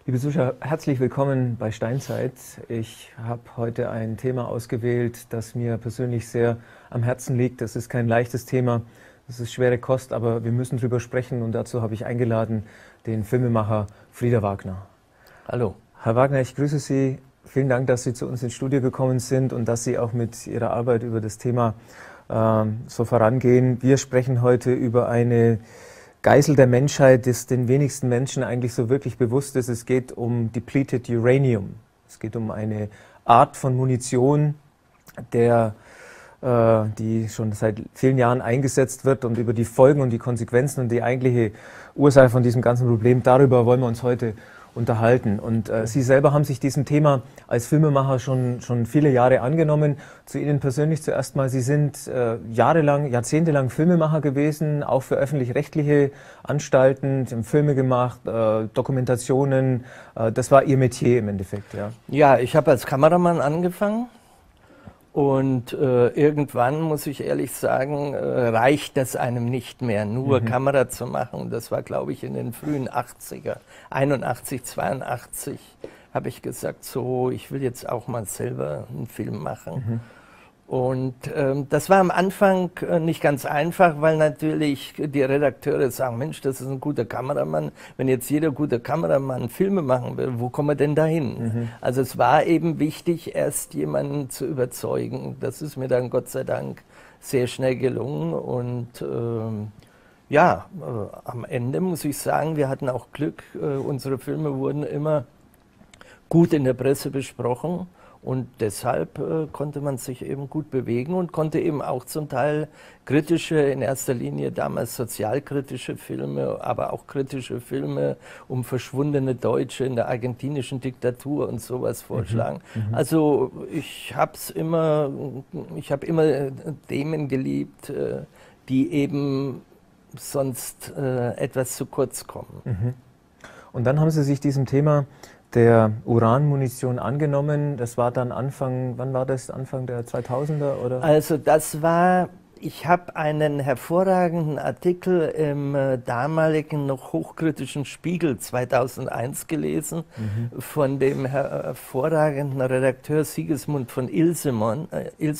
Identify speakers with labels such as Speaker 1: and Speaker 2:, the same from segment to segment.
Speaker 1: Liebe Zuschauer, herzlich willkommen bei Steinzeit. Ich habe heute ein Thema ausgewählt, das mir persönlich sehr am Herzen liegt. Das ist kein leichtes Thema, das ist schwere Kost, aber wir müssen drüber sprechen und dazu habe ich eingeladen den Filmemacher Frieder Wagner.
Speaker 2: Hallo.
Speaker 1: Herr Wagner, ich grüße Sie. Vielen Dank, dass Sie zu uns ins Studio gekommen sind und dass Sie auch mit Ihrer Arbeit über das Thema so vorangehen. Wir sprechen heute über eine Geisel der Menschheit, das den wenigsten Menschen eigentlich so wirklich bewusst ist. Es geht um Depleted Uranium. Es geht um eine Art von Munition, die schon seit vielen Jahren eingesetzt wird, und über die Folgen und die Konsequenzen und die eigentliche Ursache von diesem ganzen Problem, darüber wollen wir uns heute unterhalten. Und Sie selber haben sich diesem Thema als Filmemacher schon viele Jahre angenommen. Zu Ihnen persönlich zuerst mal, Sie sind jahrzehntelang Filmemacher gewesen, auch für öffentlich-rechtliche Anstalten. Sie haben Filme gemacht, Dokumentationen. Das war Ihr Metier im Endeffekt, ja?
Speaker 2: Ja, ich habe als Kameramann angefangen und irgendwann, muss ich ehrlich sagen, reicht das einem nicht mehr, nur Kamera zu machen. Das war, glaube ich, in den frühen 80er, 81, 82, habe ich gesagt, so, ich will jetzt auch mal selber einen Film machen. Und das war am Anfang nicht ganz einfach, weil natürlich die Redakteure sagen, Mensch, das ist ein guter Kameramann. Wenn jetzt jeder gute Kameramann Filme machen will, wo kommen wir denn dahin? Also es war eben wichtig, erst jemanden zu überzeugen. Das ist mir dann Gott sei Dank sehr schnell gelungen. Und am Ende muss ich sagen, wir hatten auch Glück. Unsere Filme wurden immer gut in der Presse besprochen. Und deshalb konnte man sich eben gut bewegen und konnte eben auch zum Teil kritische, in erster Linie damals sozialkritische Filme, aber auch kritische Filme um verschwundene Deutsche in der argentinischen Diktatur und sowas vorschlagen. Also ich habe immer Themen geliebt, die eben sonst etwas zu kurz kommen.
Speaker 1: Und dann haben Sie sich diesem Thema der Uranmunition angenommen. Das war dann wann war das? Anfang der 2000er, oder?
Speaker 2: Also ich habe einen hervorragenden Artikel im damaligen noch hochkritischen Spiegel 2001 gelesen von dem hervorragenden Redakteur Sigismund von Ilsemann.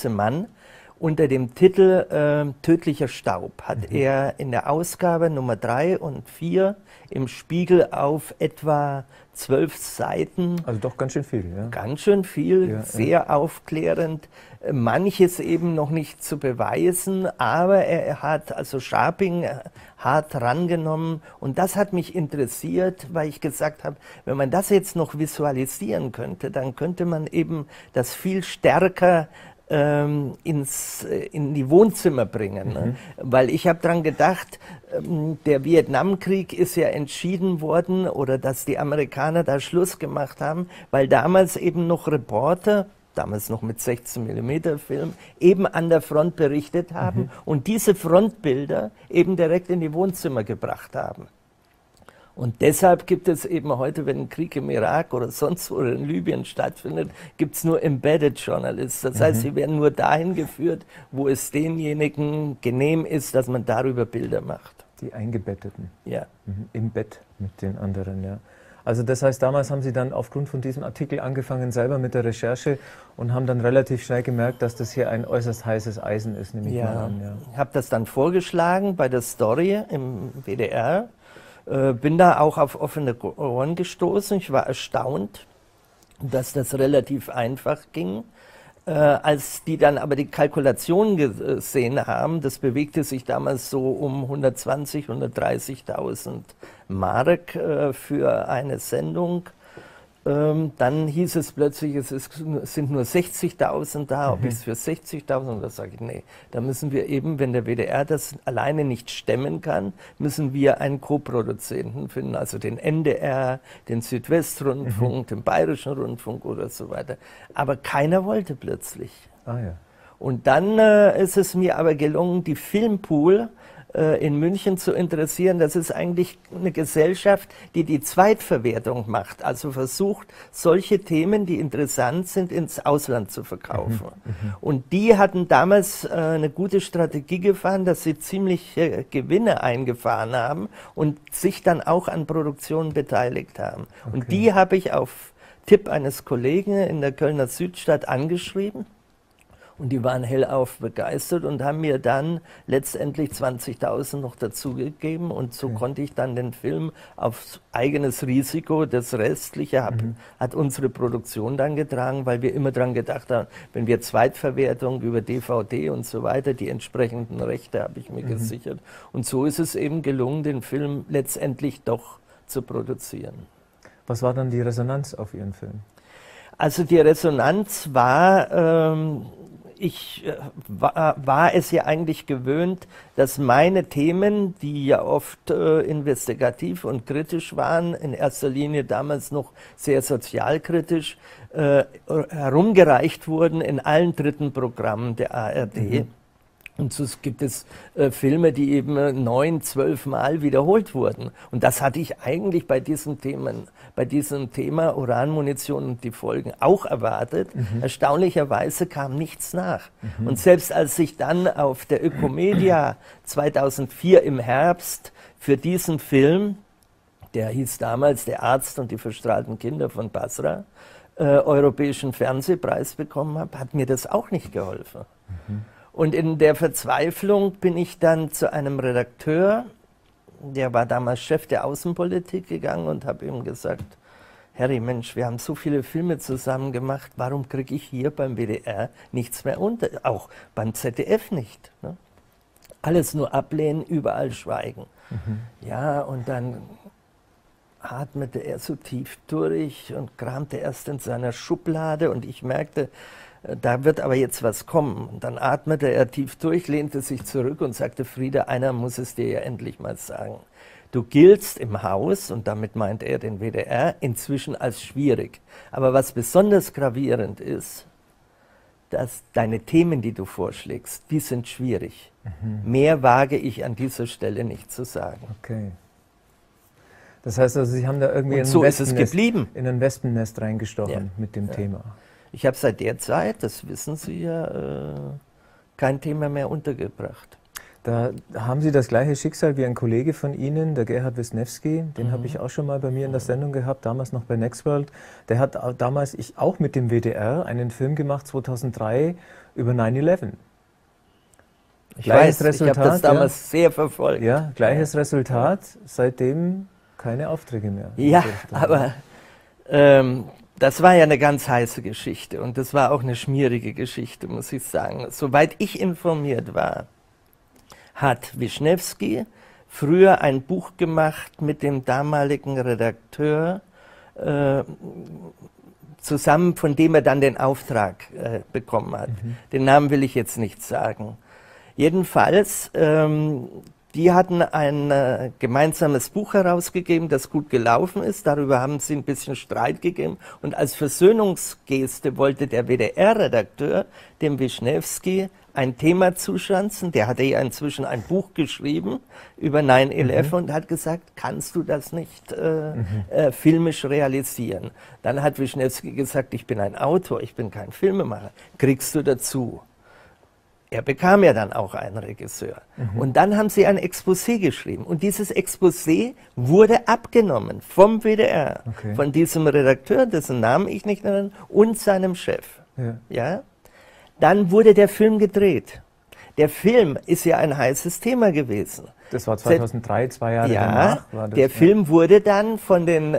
Speaker 2: Unter dem Titel Tödlicher Staub hat er in der Ausgabe Nummer 3 und 4 im Spiegel auf etwa 12 Seiten. Also
Speaker 1: doch ganz schön viel, ja?
Speaker 2: Ganz schön viel, ja, sehr aufklärend. Manches eben noch nicht zu beweisen, aber er hat also Scharping hart rangenommen. Und das hat mich interessiert, weil ich gesagt habe, wenn man das jetzt noch visualisieren könnte, dann könnte man eben das viel stärker in die Wohnzimmer bringen. Ne? Weil ich habe daran gedacht, der Vietnamkrieg ist ja entschieden worden, oder dass die Amerikaner da Schluss gemacht haben, weil damals eben noch Reporter, damals noch mit 16mm Film, eben an der Front berichtet haben und diese Frontbilder eben direkt in die Wohnzimmer gebracht haben. Und deshalb gibt es eben heute, wenn ein Krieg im Irak oder sonst wo oder in Libyen stattfindet, gibt es nur Embedded Journalists. Das heißt, sie werden nur dahin geführt, wo es denjenigen genehm ist, dass man darüber Bilder macht.
Speaker 1: Die Eingebetteten.
Speaker 2: Ja.
Speaker 1: Im Bett mit den anderen, ja. Also das heißt, damals haben Sie dann aufgrund von diesem Artikel angefangen selber mit der Recherche und haben dann relativ schnell gemerkt, dass das hier ein äußerst heißes Eisen ist, nehme ich mal an. Ja.
Speaker 2: Ich habe das dann vorgeschlagen bei der Story im WDR. Bin da auch auf offene Ohren gestoßen. Ich war erstaunt, dass das relativ einfach ging. Als die dann aber die Kalkulationen gesehen haben, das bewegte sich damals so um 120.000, 130.000 Mark für eine Sendung. Dann hieß es plötzlich, sind nur 60.000 da, ob ich es für 60.000, da sage ich, nee, da müssen wir eben, wenn der WDR das alleine nicht stemmen kann, müssen wir einen Co-Produzenten finden, also den NDR, den Südwestrundfunk, den Bayerischen Rundfunk oder so weiter. Aber keiner wollte plötzlich.
Speaker 1: Ah, ja.
Speaker 2: Und dann ist es mir aber gelungen, die Filmpool in München zu interessieren. Das ist eigentlich eine Gesellschaft, die die Zweitverwertung macht, also versucht, solche Themen, die interessant sind, ins Ausland zu verkaufen. Und die hatten damals eine gute Strategie gefahren, dass sie ziemliche Gewinne eingefahren haben und sich dann auch an Produktionen beteiligt haben. Und die habe ich auf Tipp eines Kollegen in der Kölner Südstadt angeschrieben. Und die waren hellauf begeistert und haben mir dann letztendlich 20.000 noch dazugegeben. Und so konnte ich dann den Film auf eigenes Risiko, das Restliche hat unsere Produktion dann getragen, weil wir immer dran gedacht haben, wenn wir Zweitverwertung über DVD und so weiter, die entsprechenden Rechte habe ich mir gesichert. Und so ist es eben gelungen, den Film letztendlich doch zu produzieren.
Speaker 1: Was war dann die Resonanz auf Ihren Film?
Speaker 2: Also die Resonanz war... Ich war es ja eigentlich gewöhnt, dass meine Themen, die ja oft investigativ und kritisch waren, in erster Linie damals noch sehr sozialkritisch, herumgereicht wurden in allen dritten Programmen der ARD. Und so gibt es Filme, die eben 9, 12 Mal wiederholt wurden. Und das hatte ich eigentlich bei diesem Thema Uranmunition und die Folgen auch erwartet. Erstaunlicherweise kam nichts nach. Und selbst als ich dann auf der Ökomedia 2004 im Herbst für diesen Film, der hieß damals Der Arzt und die verstrahlten Kinder von Basra, Europäischen Fernsehpreis bekommen habe, hat mir das auch nicht geholfen. Und in der Verzweiflung bin ich dann zu einem Redakteur, der war damals Chef der Außenpolitik, gegangen und habe ihm gesagt, Harry, Mensch, wir haben so viele Filme zusammen gemacht, warum kriege ich hier beim WDR nichts mehr unter, auch beim ZDF nicht. Ne? Alles nur ablehnen, überall schweigen. Ja, und dann atmete er so tief durch und kramte erst in seiner Schublade und ich merkte, da wird aber jetzt was kommen. Und dann atmete er tief durch, lehnte sich zurück und sagte, Frieda, einer muss es dir ja endlich mal sagen. Du giltst im Haus, und damit meint er den WDR, inzwischen als schwierig. Aber was besonders gravierend ist, dass deine Themen, die du vorschlägst, die sind schwierig. Mehr wage ich an dieser Stelle nicht zu sagen.
Speaker 1: Okay. Das heißt also, Sie haben da irgendwie
Speaker 2: so ist es geblieben.
Speaker 1: In ein Wespennest reingestochen mit dem Thema.
Speaker 2: Ich habe seit der Zeit, das wissen Sie ja, kein Thema mehr untergebracht.
Speaker 1: Da haben Sie das gleiche Schicksal wie ein Kollege von Ihnen, der Gerhard Wisniewski, den habe ich auch schon mal bei mir in der Sendung gehabt, damals noch bei Nextworld. Der hat damals auch mit dem WDR einen Film gemacht, 2003, über 9/11.
Speaker 2: Ich weiß, ich habe das damals sehr verfolgt.
Speaker 1: Ja, gleiches Resultat, seitdem keine Aufträge mehr.
Speaker 2: Ja, aber das war ja eine ganz heiße Geschichte und das war auch eine schmierige Geschichte, muss ich sagen. Soweit ich informiert war, hat Wisniewski früher ein Buch gemacht mit dem damaligen Redakteur zusammen, von dem er dann den Auftrag bekommen hat. Den Namen will ich jetzt nicht sagen. Jedenfalls, die hatten ein gemeinsames Buch herausgegeben, das gut gelaufen ist. Darüber haben sie ein bisschen Streit gegeben. Und als Versöhnungsgeste wollte der WDR-Redakteur dem Wisniewski ein Thema zuschanzen. Der hatte ja inzwischen ein Buch geschrieben über 9/11 und hat gesagt, kannst du das nicht filmisch realisieren? Dann hat Wisniewski gesagt, ich bin ein Autor, ich bin kein Filmemacher. Kriegst du dazu? Er bekam ja dann auch einen Regisseur. Und dann haben sie ein Exposé geschrieben. Und dieses Exposé wurde abgenommen vom WDR, von diesem Redakteur, dessen Namen ich nicht nenne, und seinem Chef. Ja? Dann wurde der Film gedreht. Der Film ist ja ein heißes Thema gewesen.
Speaker 1: Das war 2003, 2 Jahre danach. War das,
Speaker 2: der Film wurde dann von den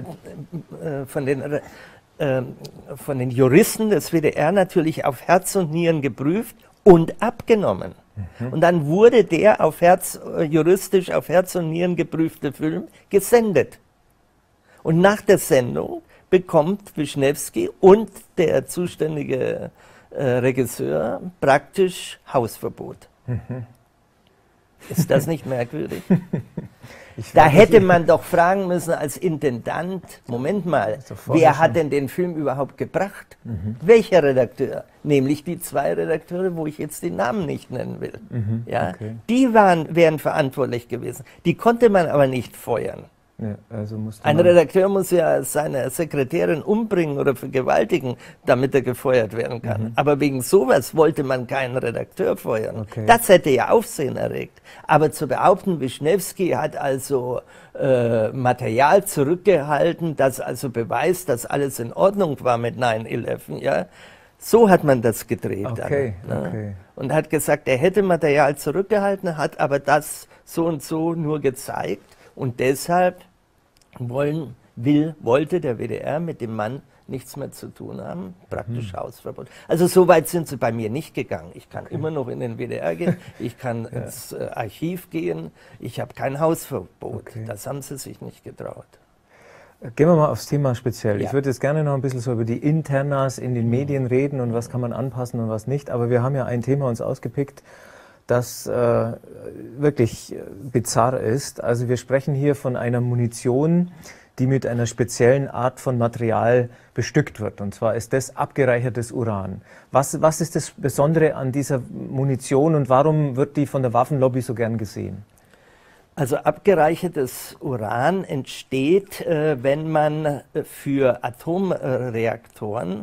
Speaker 2: Juristen des WDR natürlich auf Herz und Nieren geprüft und abgenommen. Und dann wurde der juristisch auf Herz und Nieren geprüfte Film gesendet. Und nach der Sendung bekommt Wisniewski und der zuständige Regisseur praktisch Hausverbot. Ist das nicht merkwürdig? Da hätte man doch fragen müssen als Intendant, Moment mal, wer hat denn den Film überhaupt gebracht? Welcher Redakteur? Nämlich die 2 Redakteure, wo ich jetzt die Namen nicht nennen will. Ja? Okay. Die wären verantwortlich gewesen. Die konnte man aber nicht feuern.
Speaker 1: Ja, also
Speaker 2: ein Redakteur muss ja seine Sekretärin umbringen oder vergewaltigen, damit er gefeuert werden kann. Aber wegen sowas wollte man keinen Redakteur feuern. Okay. Das hätte ja Aufsehen erregt. Aber zu behaupten, Wischnewski hat also Material zurückgehalten, das also beweist, dass alles in Ordnung war mit 9/11, ja, so hat man das gedreht.
Speaker 1: Okay,
Speaker 2: dann, ne?
Speaker 1: Okay.
Speaker 2: Und hat gesagt, er hätte Material zurückgehalten, hat aber das so und so nur gezeigt. Und deshalb wollte der WDR mit dem Mann nichts mehr zu tun haben, praktisch Hausverbot. Also so weit sind sie bei mir nicht gegangen. Ich kann immer noch in den WDR gehen, ich kann ins Archiv gehen, ich habe kein Hausverbot. Das haben sie sich nicht getraut.
Speaker 1: Gehen wir mal aufs Thema speziell. Ich würde jetzt gerne noch ein bisschen so über die Internas in den Medien reden und was kann man anpassen und was nicht. Aber wir haben ja ein Thema uns ausgepickt, das wirklich bizarr ist. Also wir sprechen hier von einer Munition, die mit einer speziellen Art von Material bestückt wird. Und zwar ist das abgereichertes Uran. Was ist das Besondere an dieser Munition und warum wird die von der Waffenlobby so gern gesehen?
Speaker 2: Also abgereichertes Uran entsteht, wenn man für Atomreaktoren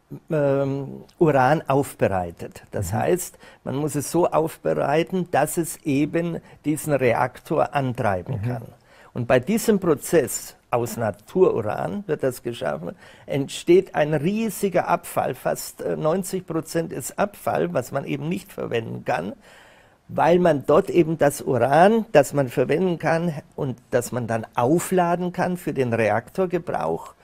Speaker 2: Uran aufbereitet. Das heißt, man muss es so aufbereiten, dass es eben diesen Reaktor antreiben kann. Und bei diesem Prozess, aus Natururan wird das geschaffen, entsteht ein riesiger Abfall, fast 90% ist Abfall, was man eben nicht verwenden kann, weil man dort eben das Uran, das man verwenden kann und das man dann aufladen kann für den Reaktorgebrauch,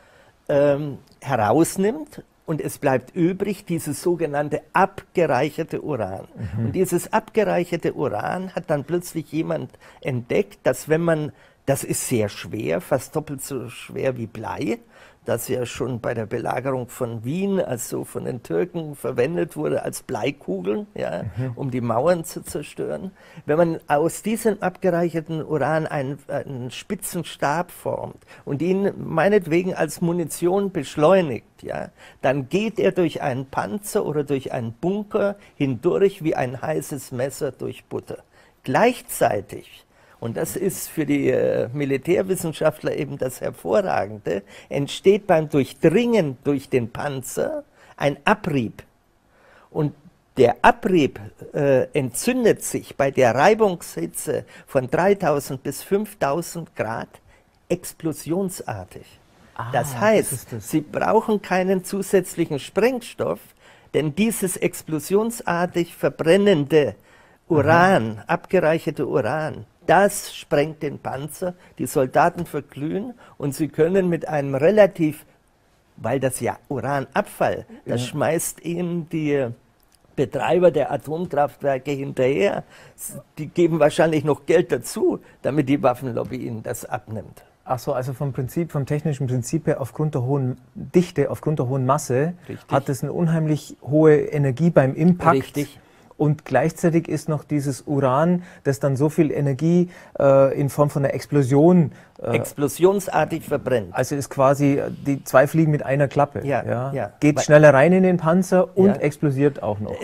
Speaker 2: herausnimmt. Und es bleibt übrig dieses sogenannte abgereicherte Uran. Und dieses abgereicherte Uran hat dann plötzlich jemand entdeckt, dass wenn man, das ist sehr schwer, fast doppelt so schwer wie Blei, das ja schon bei der Belagerung von Wien, also von den Türken, verwendet wurde als Bleikugeln, ja, um die Mauern zu zerstören. Wenn man aus diesem abgereicherten Uran einen spitzen Stab formt und ihn meinetwegen als Munition beschleunigt, ja, dann geht er durch einen Panzer oder durch einen Bunker hindurch wie ein heißes Messer durch Butter. Gleichzeitig, und das ist für die Militärwissenschaftler eben das Hervorragende, entsteht beim Durchdringen durch den Panzer ein Abrieb. Und der Abrieb entzündet sich bei der Reibungshitze von 3000 bis 5000 Grad explosionsartig. Das heißt, Sie brauchen keinen zusätzlichen Sprengstoff, denn dieses explosionsartig verbrennende Uran, abgereicherte Uran, das sprengt den Panzer, die Soldaten verglühen und sie können mit einem relativ, weil das ja Uranabfall, das schmeißt ihnen die Betreiber der Atomkraftwerke hinterher. Die geben wahrscheinlich noch Geld dazu, damit die Waffenlobby ihnen das abnimmt.
Speaker 1: Ach so, also vom technischen Prinzip her, aufgrund der hohen Dichte, aufgrund der hohen Masse, hat es eine unheimlich hohe Energie beim Impact.
Speaker 2: Richtig.
Speaker 1: Und gleichzeitig ist noch dieses Uran, das dann so viel Energie in Form von einer Explosion
Speaker 2: explosionsartig verbrennt.
Speaker 1: Also ist quasi die 2 Fliegen mit einer Klappe.
Speaker 2: Ja.
Speaker 1: Geht schneller rein in den Panzer und explodiert auch noch.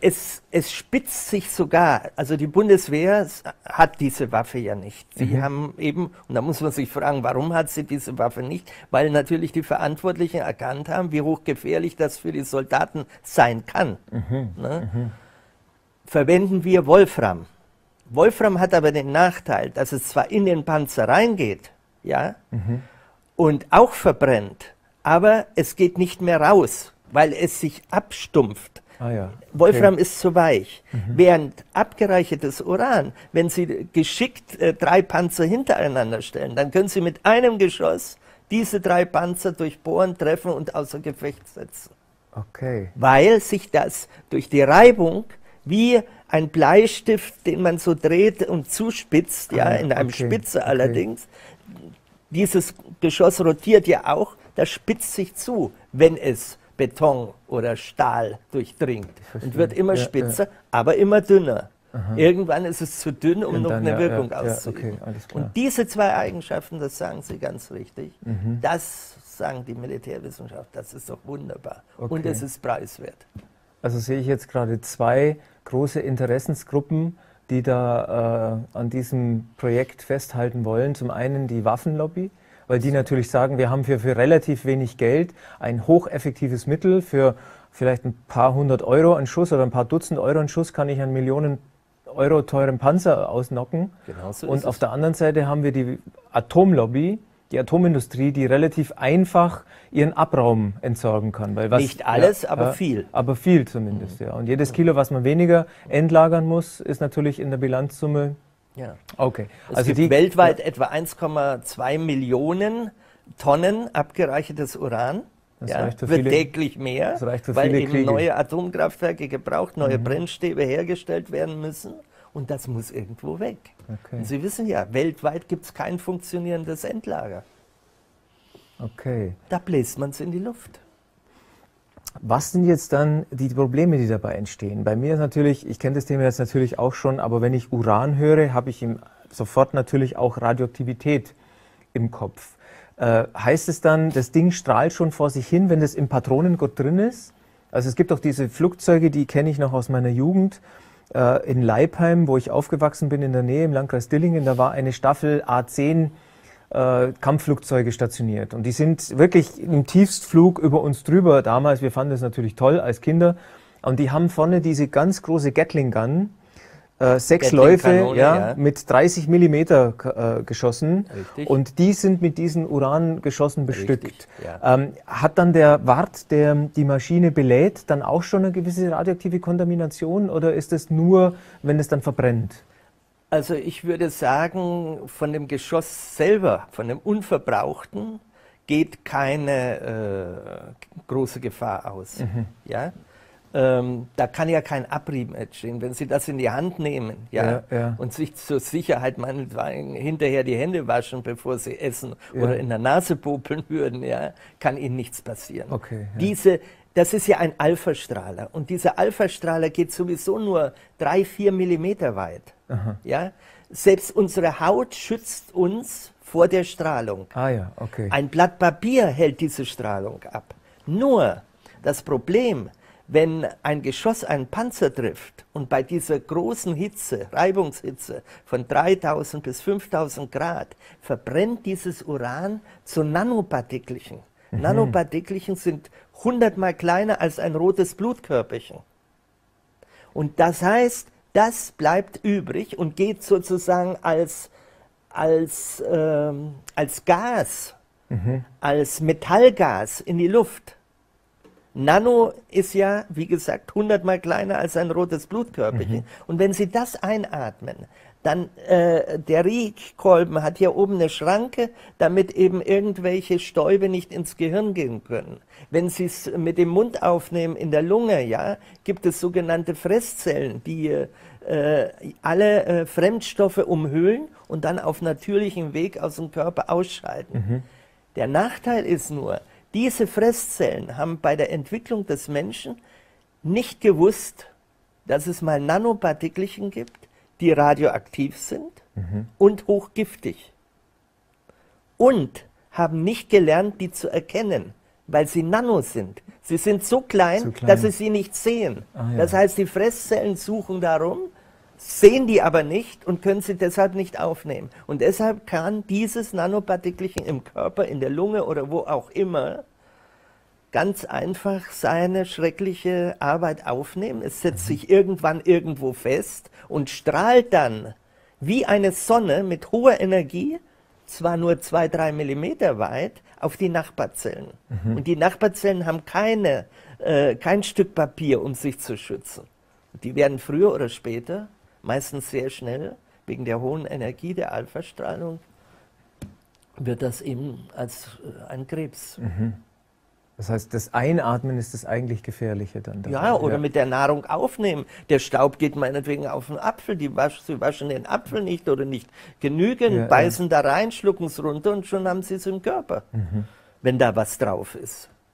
Speaker 2: Es spitzt sich sogar, also die Bundeswehr hat diese Waffe ja nicht. Sie haben eben, und da muss man sich fragen, warum hat sie diese Waffe nicht? Weil natürlich die Verantwortlichen erkannt haben, wie hochgefährlich das für die Soldaten sein kann. Verwenden wir Wolfram. Wolfram hat aber den Nachteil, dass es zwar in den Panzer reingeht, ja, und auch verbrennt, aber es geht nicht mehr raus, weil es sich abstumpft. Wolfram ist zu weich. Während abgereichertes Uran, wenn Sie geschickt 3 Panzer hintereinander stellen, dann können Sie mit einem Geschoss diese 3 Panzer durchbohren, treffen und außer Gefecht setzen. Weil sich das durch die Reibung wie ein Bleistift, den man so dreht und zuspitzt, in einem Spitzer allerdings. Dieses Geschoss rotiert ja auch, das spitzt sich zu, wenn es Beton oder Stahl durchdringt und wird immer spitzer, aber immer dünner.
Speaker 1: Aha.
Speaker 2: Irgendwann ist es zu dünn, um
Speaker 1: Und
Speaker 2: noch
Speaker 1: dann,
Speaker 2: eine Wirkung
Speaker 1: okay,
Speaker 2: auszuüben.
Speaker 1: alles klar.
Speaker 2: Und diese zwei Eigenschaften, das sagen Sie ganz richtig, das sagen die Militärwissenschaft, das ist doch wunderbar.
Speaker 1: Okay.
Speaker 2: Und es ist preiswert.
Speaker 1: Also sehe ich jetzt gerade zwei große Interessensgruppen, die da an diesem Projekt festhalten wollen. Zum einen die Waffenlobby, weil die natürlich sagen, wir haben für relativ wenig Geld ein hocheffektives Mittel. Für vielleicht ein paar hundert Euro ein Schuss oder ein paar Dutzend Euro ein Schuss kann ich einen Millionen Euro teuren Panzer ausnocken.
Speaker 2: Genau so
Speaker 1: Und
Speaker 2: ist
Speaker 1: auf
Speaker 2: es.
Speaker 1: der anderen Seite haben wir die Atomlobby, die Atomindustrie, die relativ einfach ihren Abraum entsorgen kann. Weil
Speaker 2: Nicht alles, aber viel.
Speaker 1: Aber viel zumindest, ja. Und jedes Kilo, was man weniger entlagern muss, ist natürlich in der Bilanzsumme.
Speaker 2: Ja.
Speaker 1: Okay.
Speaker 2: Es gibt weltweit etwa 1,2 Millionen Tonnen abgereichertes Uran.
Speaker 1: Das
Speaker 2: Ja,
Speaker 1: reicht für
Speaker 2: wird
Speaker 1: viele,
Speaker 2: täglich mehr,
Speaker 1: das reicht für
Speaker 2: weil
Speaker 1: viele
Speaker 2: eben
Speaker 1: Kriege.
Speaker 2: neue Atomkraftwerke gebraucht, neue Brennstäbe hergestellt werden müssen. Und das muss irgendwo weg.
Speaker 1: Okay.
Speaker 2: Und Sie wissen ja, weltweit gibt es kein funktionierendes Endlager.
Speaker 1: Okay.
Speaker 2: Da bläst man es in die Luft.
Speaker 1: Was sind jetzt dann die Probleme, die dabei entstehen? Bei mir ist natürlich, ich kenne das Thema jetzt natürlich auch schon, aber wenn ich Uran höre, habe ich sofort natürlich auch Radioaktivität im Kopf. Heißt es dann, das Ding strahlt schon vor sich hin, wenn das im Patronengurt drin ist? Also es gibt auch diese Flugzeuge, die kenne ich noch aus meiner Jugend. In Leipheim, wo ich aufgewachsen bin, in der Nähe im Landkreis Dillingen, da war eine Staffel A-10 Kampfflugzeuge stationiert. Und die sind wirklich im Tiefstflug über uns drüber damals. Wir fanden das natürlich toll als Kinder. Und die haben vorne diese ganz große Gatling Gun, 6 Läufe, ja, mit 30 Millimeter geschossen.
Speaker 2: Richtig.
Speaker 1: Und die sind mit diesen Urangeschossen bestückt.
Speaker 2: Richtig, ja.
Speaker 1: Hat dann der Wart, der die Maschine belädt, dann auch schon eine gewisse radioaktive Kontamination oder ist es nur, wenn es dann verbrennt?
Speaker 2: Also ich würde sagen, von dem Geschoss selber, von dem Unverbrauchten, geht keine große Gefahr aus. Ja? Da kann ja kein Abrieb entstehen. Wenn Sie das in die Hand nehmen und sich zur Sicherheit meinetwegen hinterher die Hände waschen, bevor Sie essen oder in der Nase popeln würden, kann Ihnen nichts passieren.
Speaker 1: Okay,
Speaker 2: Das ist ja ein Alphastrahler und dieser Alphastrahler geht sowieso nur 3-4 Millimeter weit. Ja? Selbst unsere Haut schützt uns vor der Strahlung.
Speaker 1: Ah ja, okay.
Speaker 2: Ein Blatt Papier hält diese Strahlung ab. Nur das Problem, wenn ein Geschoss einen Panzer trifft und bei dieser großen Hitze, Reibungshitze von 3000 bis 5000 Grad, verbrennt dieses Uran zu Nanopartikelchen. Nanopartikelchen sind 100-mal kleiner als ein rotes Blutkörperchen. Und das heißt, das bleibt übrig und geht sozusagen als Gas, als Metallgas in die Luft. Nano ist ja, wie gesagt, 100-mal kleiner als ein rotes Blutkörperchen. Und wenn Sie das einatmen, dann der Riechkolben hat hier oben eine Schranke, damit eben irgendwelche Stäube nicht ins Gehirn gehen können. Wenn Sie es mit dem Mund aufnehmen in der Lunge, gibt es sogenannte Fresszellen, die alle Fremdstoffe umhüllen und dann auf natürlichem Weg aus dem Körper ausscheiden. Der Nachteil ist nur, diese Fresszellen haben bei der Entwicklung des Menschen nicht gewusst, dass es mal Nanopartikelchen gibt, die radioaktiv sind und hochgiftig. Und haben nicht gelernt, die zu erkennen, weil sie Nano sind. Sie sind so klein, dass sie sie nicht sehen. Das heißt, die Fresszellen suchen darum, sehen die aber nicht und können sie deshalb nicht aufnehmen. Und deshalb kann dieses Nanopartikelchen im Körper, in der Lunge oder wo auch immer, ganz einfach seine schreckliche Arbeit aufnehmen. Es setzt sich irgendwann irgendwo fest und strahlt dann wie eine Sonne mit hoher Energie, zwar nur 2-3 Millimeter weit, auf die Nachbarzellen. Und die Nachbarzellen haben kein Stück Papier, um sich zu schützen. Die werden früher oder später, meistens sehr schnell, wegen der hohen Energie der Alphastrahlung, wird das eben als ein Krebs.
Speaker 1: Das heißt, das Einatmen ist das eigentlich Gefährliche dann dabei.
Speaker 2: Ja, oder mit der Nahrung aufnehmen. Der Staub geht meinetwegen auf den Apfel. Sie waschen den Apfel nicht oder nicht genügend, beißen da rein, schlucken es runter und schon haben sie es im Körper, wenn da was drauf ist.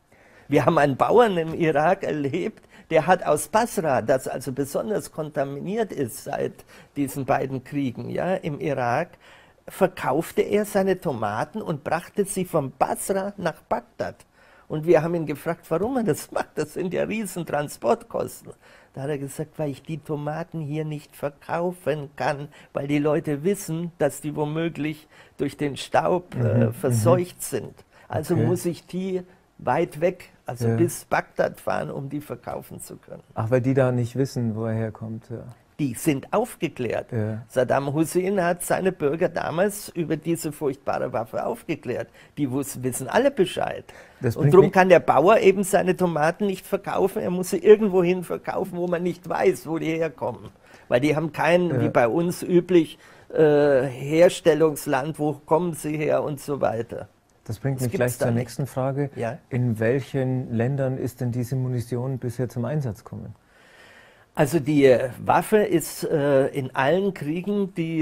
Speaker 2: Wir haben einen Bauern im Irak erlebt, der hat aus Basra, das also besonders kontaminiert ist seit diesen beiden Kriegen, ja, im Irak, verkaufte er seine Tomaten und brachte sie von Basra nach Bagdad. Und wir haben ihn gefragt, warum er das macht. Das sind ja riesen Transportkosten. Da hat er gesagt, weil ich die Tomaten hier nicht verkaufen kann, weil die Leute wissen, dass die womöglich durch den Staub verseucht sind. Also muss ich die weit weg, also bis Bagdad fahren, um die verkaufen zu können.
Speaker 1: Ach, weil die da nicht wissen, wo er herkommt. Ja.
Speaker 2: Die sind aufgeklärt.
Speaker 1: Ja.
Speaker 2: Saddam Hussein hat seine Bürger damals über diese furchtbare Waffe aufgeklärt. Die wissen alle Bescheid. Und darum kann der Bauer eben seine Tomaten nicht verkaufen. Er muss sie irgendwohin verkaufen, wo man nicht weiß, wo die herkommen. Weil die haben kein, wie bei uns üblich, Herstellungsland, wo kommen sie her und so weiter.
Speaker 1: Das bringt mich gleich zur nächsten Frage.
Speaker 2: Ja?
Speaker 1: In welchen Ländern ist denn diese Munition bisher zum Einsatz gekommen?
Speaker 2: Also die Waffe ist in allen Kriegen, die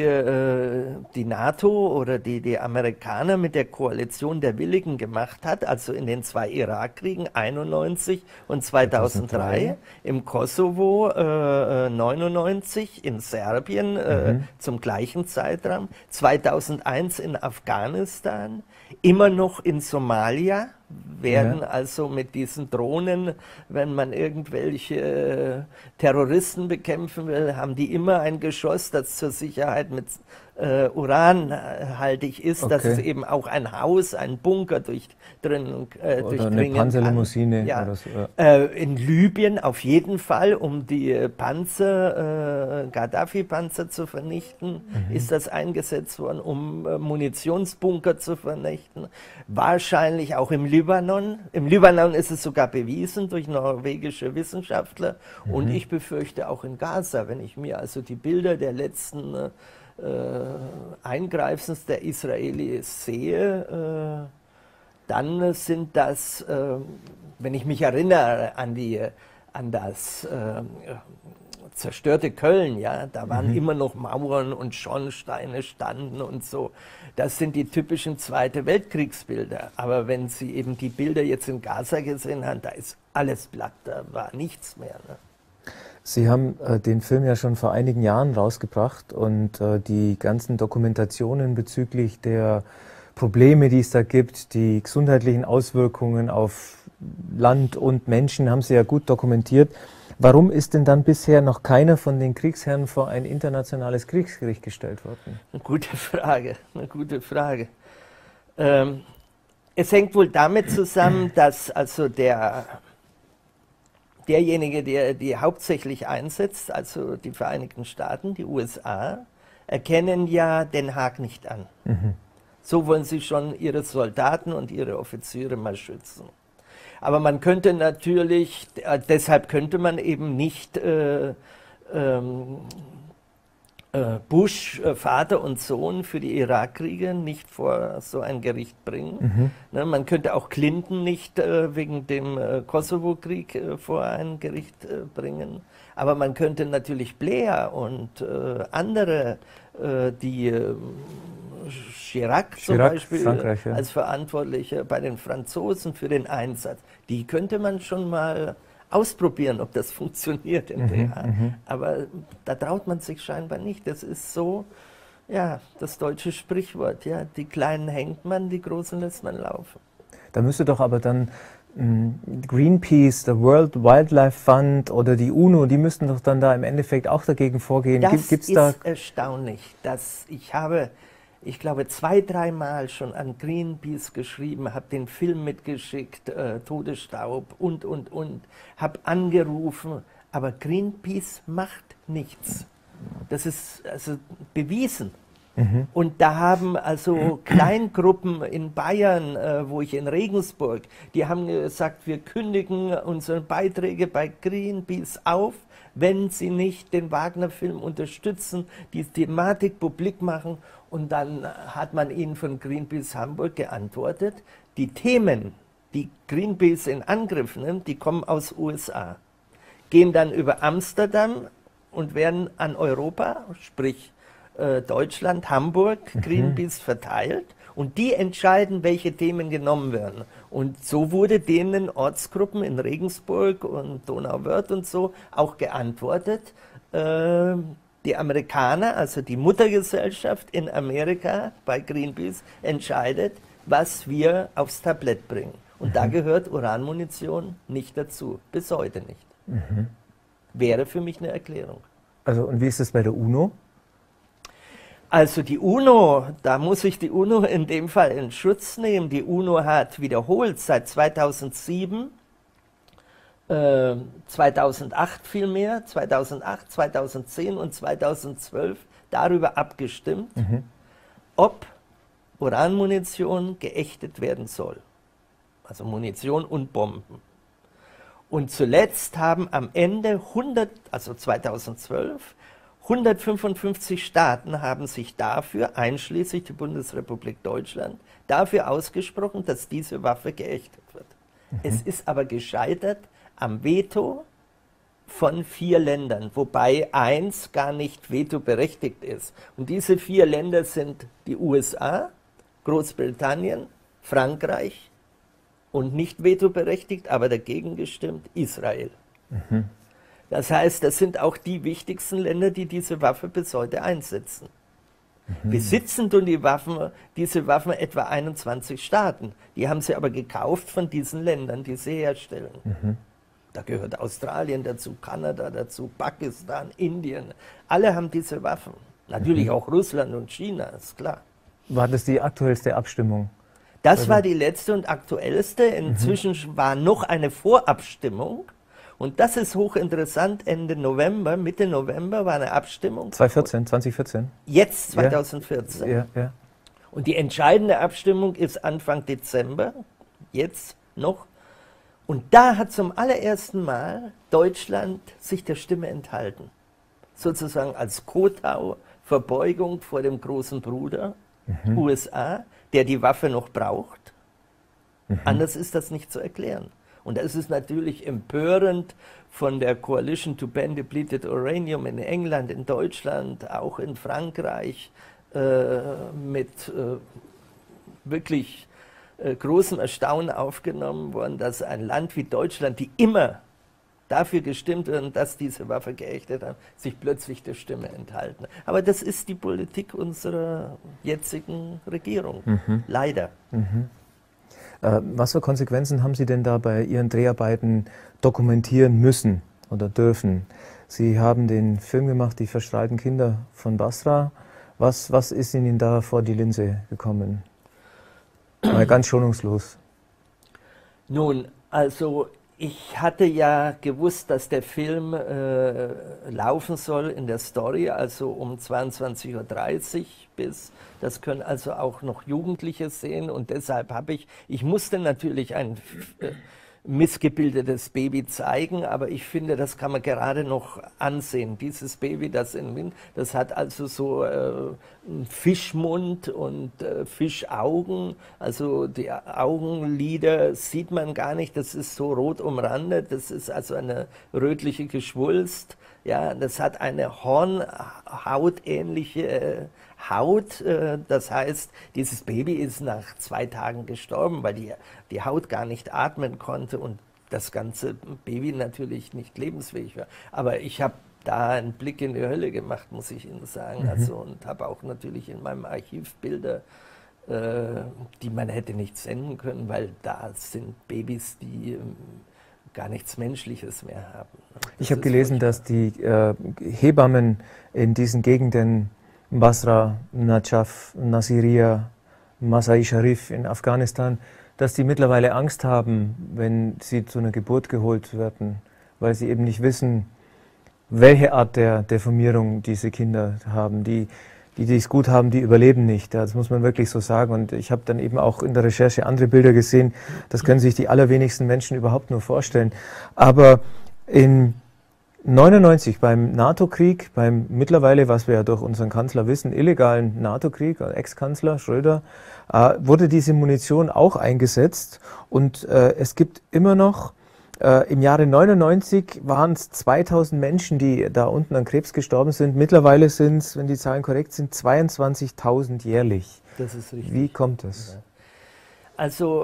Speaker 2: NATO oder die Amerikaner mit der Koalition der Willigen gemacht hat, also in den 2 Irakkriegen 91 und 2003, im Kosovo 99, in Serbien zum gleichen Zeitraum, 2001 in Afghanistan, immer noch in Somalia, werden also mit diesen Drohnen, wenn man irgendwelche Terroristen bekämpfen will, haben die immer ein Geschoss, das zur Sicherheit mit uranhaltig ist, dass es eben auch ein Haus, ein Bunker durchdringen
Speaker 1: oder eine Panzerlimousine.
Speaker 2: Ja.
Speaker 1: Oder so,
Speaker 2: in Libyen auf jeden Fall, um die Panzer, Gaddafi-Panzer zu vernichten, ist das eingesetzt worden, um Munitionsbunker zu vernichten. Wahrscheinlich auch im Libanon. Im Libanon ist es sogar bewiesen durch norwegische Wissenschaftler. Und ich befürchte auch in Gaza, wenn ich mir also die Bilder der letzten Eingreifens der Israelis sehe, dann sind das, wenn ich mich erinnere an das zerstörte Köln, ja, da waren immer noch Mauern und Schornsteine standen und so. Das sind die typischen Zweite Weltkriegsbilder. Aber wenn Sie eben die Bilder jetzt in Gaza gesehen haben, da ist alles platt, da war nichts mehr. Ne?
Speaker 1: Sie haben den Film ja schon vor einigen Jahren rausgebracht und die ganzen Dokumentationen bezüglich der Probleme, die es da gibt, die gesundheitlichen Auswirkungen auf Land und Menschen haben Sie ja gut dokumentiert. Warum ist denn dann bisher noch keiner von den Kriegsherren vor ein internationales Kriegsgericht gestellt worden?
Speaker 2: Eine gute Frage, eine gute Frage. Es hängt wohl damit zusammen, dass also derjenige, der die hauptsächlich einsetzt, also die Vereinigten Staaten, die USA, erkennen ja Den Haag nicht an. So wollen sie schon ihre Soldaten und ihre Offiziere mal schützen. Aber man könnte natürlich, deshalb könnte man eben nicht Bush, Vater und Sohn für die Irakkriege nicht vor so ein Gericht bringen. Ne, man könnte auch Clinton nicht wegen dem Kosovo-Krieg vor ein Gericht bringen. Aber man könnte natürlich Blair und andere, die Chirac zum Beispiel als Verantwortlicher bei den Franzosen für den Einsatz, die könnte man schon mal ausprobieren, ob das funktioniert in Teheran. Aber da traut man sich scheinbar nicht. Das ist so, ja, das deutsche Sprichwort, ja, die Kleinen hängt man, die Großen lässt man laufen.
Speaker 1: Da müsste doch aber dann Greenpeace, der World Wildlife Fund oder die UNO, die müssten doch dann da im Endeffekt auch dagegen vorgehen.
Speaker 2: Das ist erstaunlich, dass ich glaube, 2, 3 Mal schon an Greenpeace geschrieben, habe den Film mitgeschickt, Todesstaub und, habe angerufen, aber Greenpeace macht nichts. Das ist also bewiesen. Und da haben also Kleingruppen in Bayern, wo ich in Regensburg, die haben gesagt, wir kündigen unsere Beiträge bei Greenpeace auf, wenn sie nicht den Wagner-Film unterstützen, die Thematik publik machen. Und dann hat man ihnen von Greenpeace Hamburg geantwortet, die Themen, die Greenpeace in Angriff nimmt, die kommen aus USA, gehen dann über Amsterdam und werden an Europa, sprich Deutschland, Hamburg, Greenpeace verteilt. Und die entscheiden, welche Themen genommen werden. Und so wurde denen Ortsgruppen in Regensburg und Donauwörth und so auch geantwortet. Die Amerikaner, also die Muttergesellschaft in Amerika bei Greenpeace, entscheidet, was wir aufs Tablett bringen. Und da gehört Uranmunition nicht dazu, bis heute nicht. Wäre für mich eine Erklärung.
Speaker 1: Also, und wie ist es bei der UNO?
Speaker 2: Also die UNO, da muss ich die UNO in dem Fall in Schutz nehmen. Die UNO hat wiederholt seit 2007, 2008 vielmehr, 2008, 2010 und 2012 darüber abgestimmt, ob Uranmunition geächtet werden soll. Also Munition und Bomben. Und zuletzt haben am Ende 2012, 155 Staaten haben sich dafür, einschließlich die Bundesrepublik Deutschland, dafür ausgesprochen, dass diese Waffe geächtet wird. Es ist aber gescheitert am Veto von 4 Ländern, wobei eins gar nicht vetoberechtigt ist. Und diese 4 Länder sind die USA, Großbritannien, Frankreich und nicht vetoberechtigt, aber dagegen gestimmt, Israel. Das heißt, das sind auch die wichtigsten Länder, die diese Waffe bis heute einsetzen. Besitzen tun diese Waffen etwa 21 Staaten. Die haben sie aber gekauft von diesen Ländern, die sie herstellen. Da gehört Australien dazu, Kanada dazu, Pakistan, Indien. Alle haben diese Waffen. Natürlich auch Russland und China, ist klar.
Speaker 1: War das die aktuellste Abstimmung?
Speaker 2: Das war die letzte und aktuellste. Inzwischen war noch eine Vorabstimmung. Und das ist hochinteressant. Ende November, Mitte November war eine Abstimmung.
Speaker 1: 2014?
Speaker 2: Jetzt, 2014.
Speaker 1: Ja.
Speaker 2: Und die entscheidende Abstimmung ist Anfang Dezember, jetzt noch. Und da hat zum allerersten Mal Deutschland sich der Stimme enthalten. Sozusagen als Kotau, Verbeugung vor dem großen Bruder, USA, der die Waffe noch braucht. Anders ist das nicht zu erklären. Und das ist natürlich empörend von der Coalition to Ban Depleted Uranium in England, in Deutschland, auch in Frankreich, mit wirklich großem Erstaunen aufgenommen worden, dass ein Land wie Deutschland, die immer dafür gestimmt wird, dass diese Waffe geächtet hat, sich plötzlich der Stimme enthalten. Aber das ist die Politik unserer jetzigen Regierung, leider.
Speaker 1: Was für Konsequenzen haben Sie denn da bei Ihren Dreharbeiten dokumentieren müssen oder dürfen? Sie haben den Film gemacht, Die verstrahlten Kinder von Basra. Was ist Ihnen da vor die Linse gekommen? Mal ganz schonungslos.
Speaker 2: Nun, also ich hatte ja gewusst, dass der Film laufen soll in der Story, also um 22:30 Uhr bis, das können also auch noch Jugendliche sehen und deshalb ich musste natürlich ein missgebildetes Baby zeigen, aber ich finde, das kann man gerade noch ansehen. Dieses Baby, das hat also so einen Fischmund und Fischaugen, also die Augenlider sieht man gar nicht, das ist so rot umrandet, das ist also eine rötliche Geschwulst, ja, das hat eine hornhautähnliche Haut, das heißt, dieses Baby ist nach 2 Tagen gestorben, weil die Haut gar nicht atmen konnte und das ganze Baby natürlich nicht lebensfähig war. Aber ich habe da einen Blick in die Hölle gemacht, muss ich Ihnen sagen, also, und habe auch natürlich in meinem Archiv Bilder, die man hätte nicht senden können, weil da sind Babys, die gar nichts Menschliches mehr haben.
Speaker 1: Ich habe gelesen, dass die Hebammen in diesen Gegenden Basra, Najaf, Nasiriyah, Masai Sharif in Afghanistan, dass die mittlerweile Angst haben, wenn sie zu einer Geburt geholt werden, weil sie eben nicht wissen, welche Art der Deformierung diese Kinder haben. Die es gut haben, die überleben nicht. Das muss man wirklich so sagen. Und ich habe dann eben auch in der Recherche andere Bilder gesehen. Das können sich die allerwenigsten Menschen überhaupt nur vorstellen. Aber in 1999 beim NATO-Krieg, beim mittlerweile, was wir ja durch unseren Kanzler wissen, illegalen NATO-Krieg, Ex-Kanzler Schröder, wurde diese Munition auch eingesetzt. Und es gibt immer noch, im Jahre 99 waren es 2000 Menschen, die da unten an Krebs gestorben sind. Mittlerweile sind es, wenn die Zahlen korrekt sind, 22.000 jährlich.
Speaker 2: Das ist richtig.
Speaker 1: Wie kommt das?
Speaker 2: Also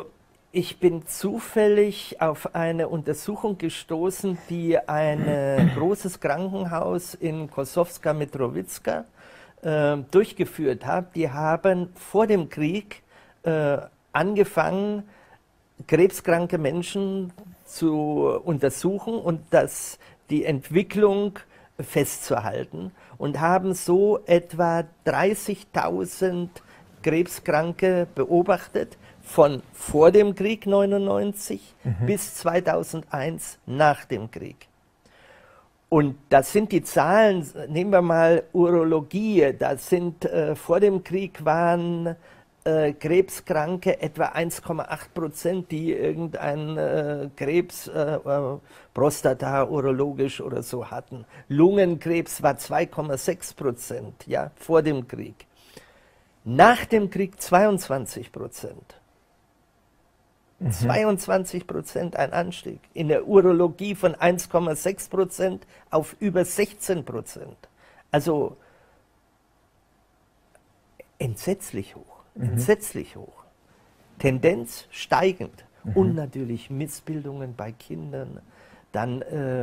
Speaker 2: Ich bin zufällig auf eine Untersuchung gestoßen, die ein großes Krankenhaus in Kosowska Mitrowicka durchgeführt hat. Die haben vor dem Krieg angefangen, krebskranke Menschen zu untersuchen und die Entwicklung festzuhalten und haben so etwa 30.000 Krebskranke beobachtet, von vor dem Krieg 99 bis 2001 nach dem Krieg. Und das sind die Zahlen, nehmen wir mal Urologie, das sind vor dem Krieg waren Krebskranke etwa 1,8%, die irgendeinen Krebs, Prostata, urologisch oder so hatten. Lungenkrebs war 2,6%, ja, vor dem Krieg. Nach dem Krieg 22%. 22% ein Anstieg. In der Urologie von 1,6% auf über 16%. Also entsetzlich hoch. Entsetzlich hoch. Tendenz steigend. Und natürlich Missbildungen bei Kindern. Dann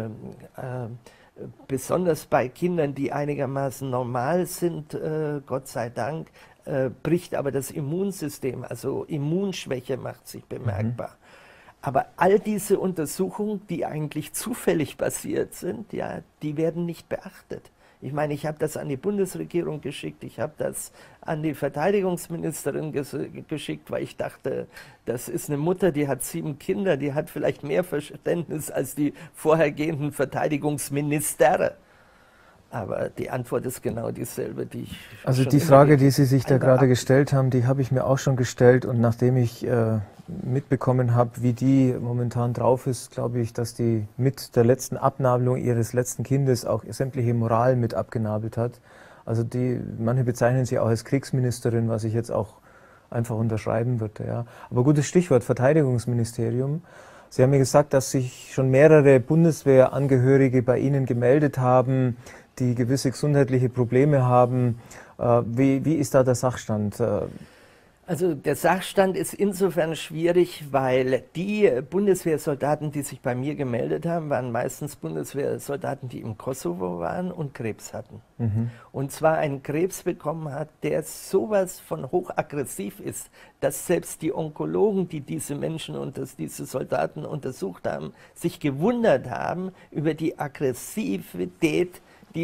Speaker 2: besonders bei Kindern, die einigermaßen normal sind, Gott sei Dank, bricht aber das Immunsystem, also Immunschwäche macht sich bemerkbar. Aber all diese Untersuchungen, die eigentlich zufällig passiert sind, ja, die werden nicht beachtet. Ich meine, ich habe das an die Bundesregierung geschickt, ich habe das an die Verteidigungsministerin geschickt, weil ich dachte, das ist eine Mutter, die hat 7 Kinder, die hat vielleicht mehr Verständnis als die vorhergehenden Verteidigungsminister. Aber die Antwort ist genau dieselbe, die ich
Speaker 1: Also die Frage, die Sie sich da gerade gestellt haben, die habe ich mir auch schon gestellt. Und nachdem ich mitbekommen habe, wie die momentan drauf ist, glaube ich, dass die mit der letzten Abnabelung ihres letzten Kindes auch sämtliche Moral mit abgenabelt hat. Also manche bezeichnen sie auch als Kriegsministerin, was ich jetzt auch einfach unterschreiben würde. Ja. Aber gutes Stichwort, Verteidigungsministerium. Sie haben mir gesagt, dass sich schon mehrere Bundeswehrangehörige bei Ihnen gemeldet haben, die gewisse gesundheitliche Probleme haben. Wie ist da der Sachstand?
Speaker 2: Also der Sachstand ist insofern schwierig, weil die Bundeswehrsoldaten, die sich bei mir gemeldet haben, waren meistens Bundeswehrsoldaten, die im Kosovo waren und Krebs hatten. Und zwar einen Krebs bekommen hat, der sowas von hochaggressiv ist, dass selbst die Onkologen, die diese Menschen und diese Soldaten untersucht haben, sich gewundert haben über die Aggressivität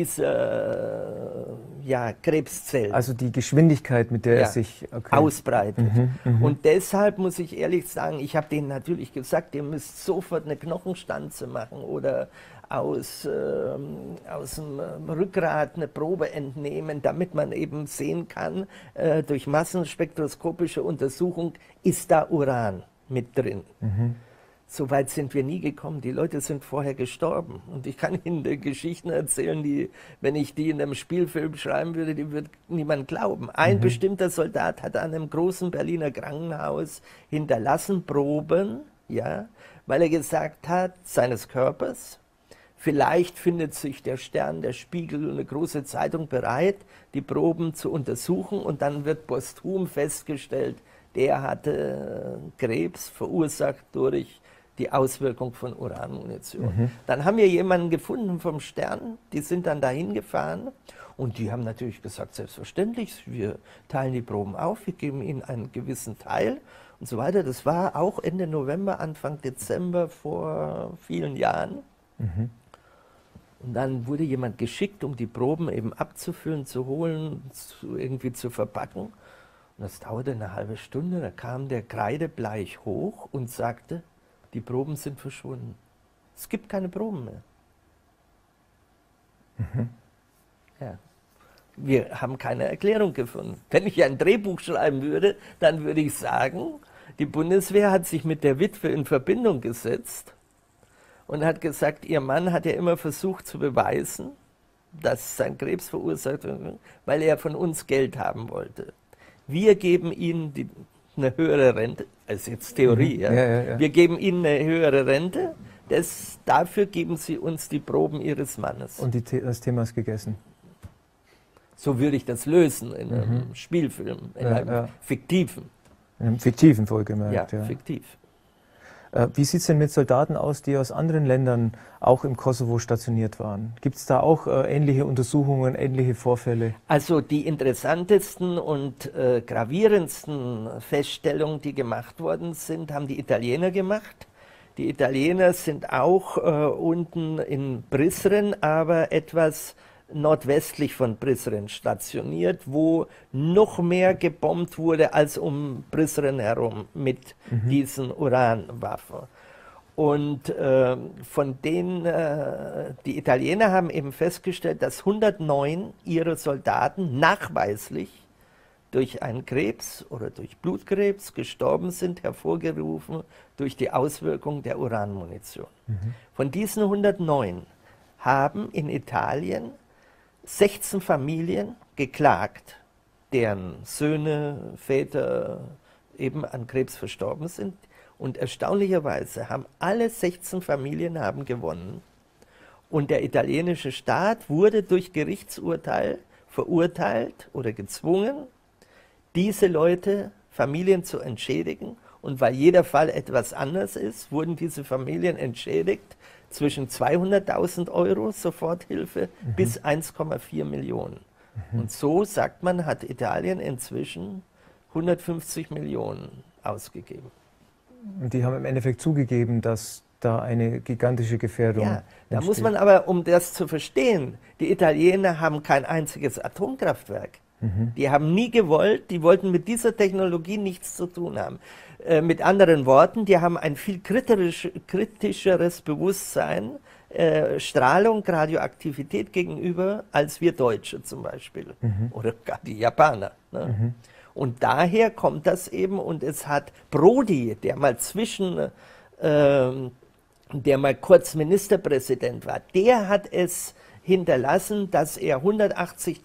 Speaker 2: dieser Krebszellen.
Speaker 1: Also die Geschwindigkeit, mit der es sich
Speaker 2: ausbreitet. Und deshalb muss ich ehrlich sagen, ich habe denen natürlich gesagt, ihr müsst sofort eine Knochenstanze machen oder aus dem Rückgrat eine Probe entnehmen, damit man eben sehen kann, durch massenspektroskopische Untersuchung ist da Uran mit drin. So weit sind wir nie gekommen. Die Leute sind vorher gestorben. Und ich kann Ihnen Geschichten erzählen, die, wenn ich die in einem Spielfilm schreiben würde, die würde niemand glauben. Ein bestimmter Soldat hat an einem großen Berliner Krankenhaus hinterlassen Proben, ja, weil er gesagt hat, seines Körpers, vielleicht findet sich der Stern, der Spiegel und eine große Zeitung bereit, die Proben zu untersuchen. Und dann wird posthum festgestellt, der hatte Krebs verursacht durch die Auswirkung von Uranmunition. Dann haben wir jemanden gefunden vom Stern, die sind dann dahin gefahren und die haben natürlich gesagt, selbstverständlich, wir teilen die Proben auf, wir geben ihnen einen gewissen Teil und so weiter. Das war auch Ende November, Anfang Dezember vor vielen Jahren. Und dann wurde jemand geschickt, um die Proben eben abzufüllen, zu holen, irgendwie zu verpacken. Und das dauerte eine halbe Stunde, da kam der kreidebleich hoch und sagte, die Proben sind verschwunden. Es gibt keine Proben mehr. Ja. Wir haben keine Erklärung gefunden. Wenn ich ein Drehbuch schreiben würde, dann würde ich sagen, die Bundeswehr hat sich mit der Witwe in Verbindung gesetzt und hat gesagt, ihr Mann hat ja immer versucht zu beweisen, dass sein Krebs verursacht wird, weil er von uns Geld haben wollte. Wir geben ihnen eine höhere Rente, das ist jetzt Theorie, ja. Wir geben ihnen eine höhere Rente, dafür geben sie uns die Proben ihres Mannes.
Speaker 1: Und das Thema ist gegessen.
Speaker 2: So würde ich das lösen in einem Spielfilm, in einem fiktiven.
Speaker 1: In einem fiktiven, wohlgemerkt.
Speaker 2: Ja, fiktiv.
Speaker 1: Wie sieht es denn mit Soldaten aus, die aus anderen Ländern auch im Kosovo stationiert waren? Gibt es da auch ähnliche Untersuchungen, ähnliche Vorfälle?
Speaker 2: Also die interessantesten und gravierendsten Feststellungen, die gemacht worden sind, haben die Italiener gemacht. Die Italiener sind auch unten in Prizren, aber etwas nordwestlich von Prizren stationiert, wo noch mehr gebombt wurde als um Prizren herum mit diesen Uranwaffen. Und von denen, die Italiener haben eben festgestellt, dass 109 ihrer Soldaten nachweislich durch einen Krebs oder durch Blutkrebs gestorben sind, hervorgerufen durch die Auswirkung der Uranmunition. Von diesen 109 haben in Italien 16 Familien geklagt, deren Söhne, Väter eben an Krebs verstorben sind. Und erstaunlicherweise haben alle 16 Familien gewonnen. Und der italienische Staat wurde durch Gerichtsurteil verurteilt oder gezwungen, diese Leute, Familien zu entschädigen. Und weil jeder Fall etwas anders ist, wurden diese Familien entschädigt zwischen 200.000 Euro Soforthilfe bis 1,4 Millionen. Und so, sagt man, hat Italien inzwischen 150 Millionen ausgegeben.
Speaker 1: Und die haben im Endeffekt zugegeben, dass da eine gigantische Gefährdung
Speaker 2: Ja, da
Speaker 1: entsteht.
Speaker 2: muss man aber, um das zu verstehen, die Italiener haben kein einziges Atomkraftwerk. Die haben nie gewollt, die wollten mit dieser Technologie nichts zu tun haben. Mit anderen Worten, die haben ein viel kritischeres Bewusstsein, Strahlung, Radioaktivität gegenüber, als wir Deutsche zum Beispiel. Oder gar die Japaner. Ne? Und daher kommt das eben, und es hat Prodi, der mal der mal kurz Ministerpräsident war, der hat es hinterlassen, dass er 180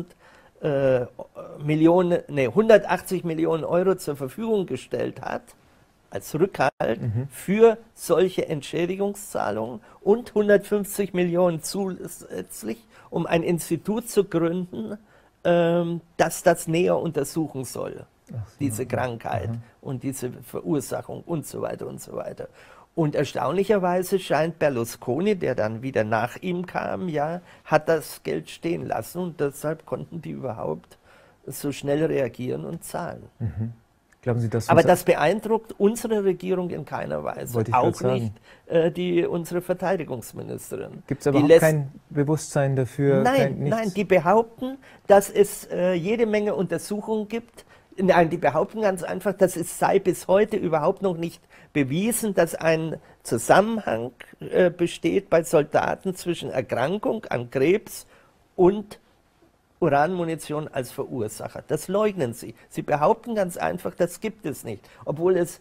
Speaker 2: Millionen Euro zur Verfügung gestellt hat, als Rückhalt für solche Entschädigungszahlungen und 150 Millionen zusätzlich, um ein Institut zu gründen, das das näher untersuchen soll, diese Krankheit und diese Verursachung und so weiter und so weiter. Und erstaunlicherweise scheint Berlusconi, der dann wieder nach ihm kam, ja, hat das Geld stehen lassen, und deshalb konnten die überhaupt so schnell reagieren und zahlen.
Speaker 1: Glauben Sie, dass
Speaker 2: Aber das beeindruckt unsere Regierung in keiner Weise, auch nicht unsere Verteidigungsministerin.
Speaker 1: Gibt es aber auch kein Bewusstsein dafür?
Speaker 2: Nein, die behaupten, dass es jede Menge Untersuchungen gibt. Nein, die behaupten ganz einfach, dass es sei bis heute überhaupt noch nicht bewiesen, dass ein Zusammenhang besteht bei Soldaten zwischen Erkrankung an Krebs und Uranmunition als Verursacher. Das leugnen sie. Sie behaupten ganz einfach, das gibt es nicht. Obwohl es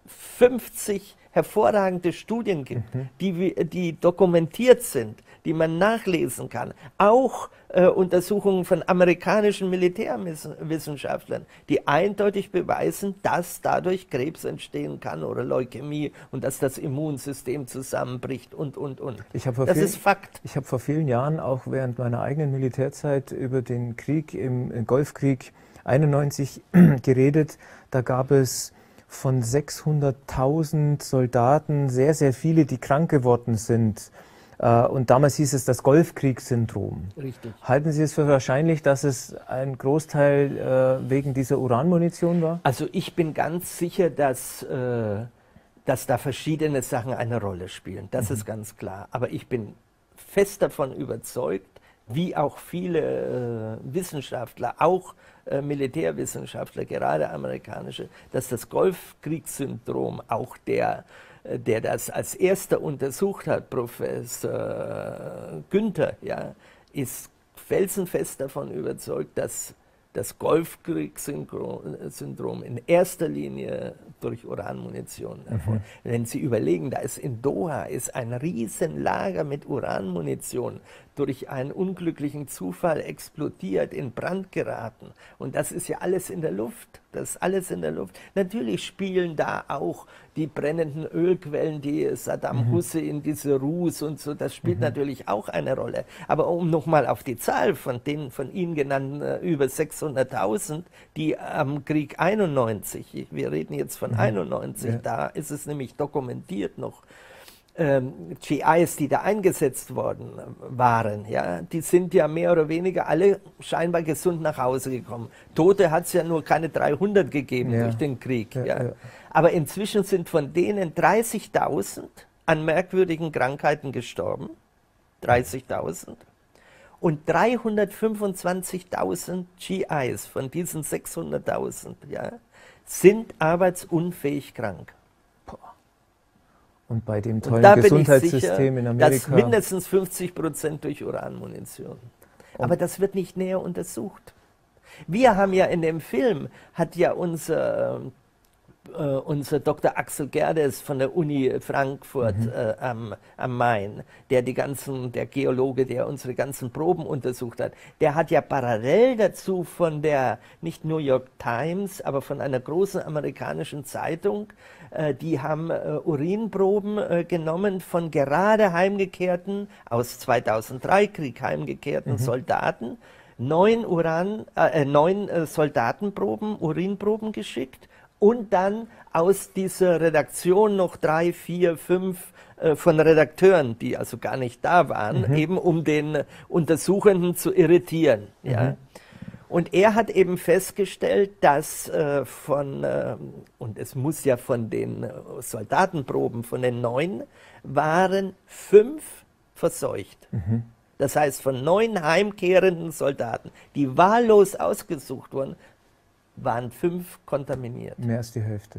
Speaker 2: 50 hervorragende Studien gibt, die dokumentiert sind, die man nachlesen kann. Auch Untersuchungen von amerikanischen Militärwissenschaftlern, die eindeutig beweisen, dass dadurch Krebs entstehen kann oder Leukämie und dass das Immunsystem zusammenbricht und. Das ist Fakt.
Speaker 1: Ich habe vor vielen Jahren auch während meiner eigenen Militärzeit über den Krieg im Golfkrieg 91 geredet. Da gab es von 600.000 Soldaten sehr, sehr viele, die krank geworden sind. Und damals hieß es das Golfkriegssyndrom.
Speaker 2: Richtig.
Speaker 1: Halten Sie es für wahrscheinlich, dass es ein Großteil wegen dieser Uranmunition war?
Speaker 2: Also ich bin ganz sicher, dass da verschiedene Sachen eine Rolle spielen. Das ist ganz klar. Aber ich bin fest davon überzeugt, wie auch viele Wissenschaftler, auch Militärwissenschaftler, gerade amerikanische, dass das Golfkriegssyndrom, auch der das als erster untersucht hat, Professor Günther, ja, ist felsenfest davon überzeugt, dass das Golfkriegssyndrom in erster Linie durch Uranmunition erfolgt. Wenn Sie überlegen, da ist in Doha ein Riesenlager mit Uranmunition durch einen unglücklichen Zufall explodiert, in Brand geraten. Und das ist ja alles in der Luft. Das ist alles in der Luft. Natürlich spielen da auch die brennenden Ölquellen, die Saddam Hussein, diese Rus und so, das spielt natürlich auch eine Rolle. Aber um nochmal auf die Zahl von den von Ihnen genannten über 600.000, die am Krieg 91, wir reden jetzt von 91, da ist es nämlich dokumentiert noch, GIs, die da eingesetzt worden waren, ja, die sind ja mehr oder weniger alle scheinbar gesund nach Hause gekommen. Tote hat es ja nur keine 300 gegeben durch den Krieg. Ja. Aber inzwischen sind von denen 30.000 an merkwürdigen Krankheiten gestorben. 30.000. Und 325.000 GIs von diesen 600.000 ja, sind arbeitsunfähig krank.
Speaker 1: Und bei dem tollen Gesundheitssystem in Amerika.
Speaker 2: Dass mindestens 50% durch Uranmunition. Aber das wird nicht näher untersucht. Wir haben ja in dem Film, hat ja unser Dr. Axel Gerdes von der Uni Frankfurt am Main, der Geologe, der unsere ganzen Proben untersucht hat, der hat ja parallel dazu von der, nicht New York Times, aber von einer großen amerikanischen Zeitung, die haben Urinproben genommen von gerade heimgekehrten, aus 2003 Krieg heimgekehrten Soldaten, 9 Soldatenproben, Urinproben geschickt. Und dann aus dieser Redaktion noch 3, 4, 5 von Redakteuren, die also gar nicht da waren, eben um den Untersuchenden zu irritieren. Ja. Und er hat eben festgestellt, dass und es muss ja von den Soldatenproben, von den 9, waren 5 verseucht. Das heißt, von 9 heimkehrenden Soldaten, die wahllos ausgesucht wurden, waren 5 kontaminiert.
Speaker 1: Mehr als die Hälfte.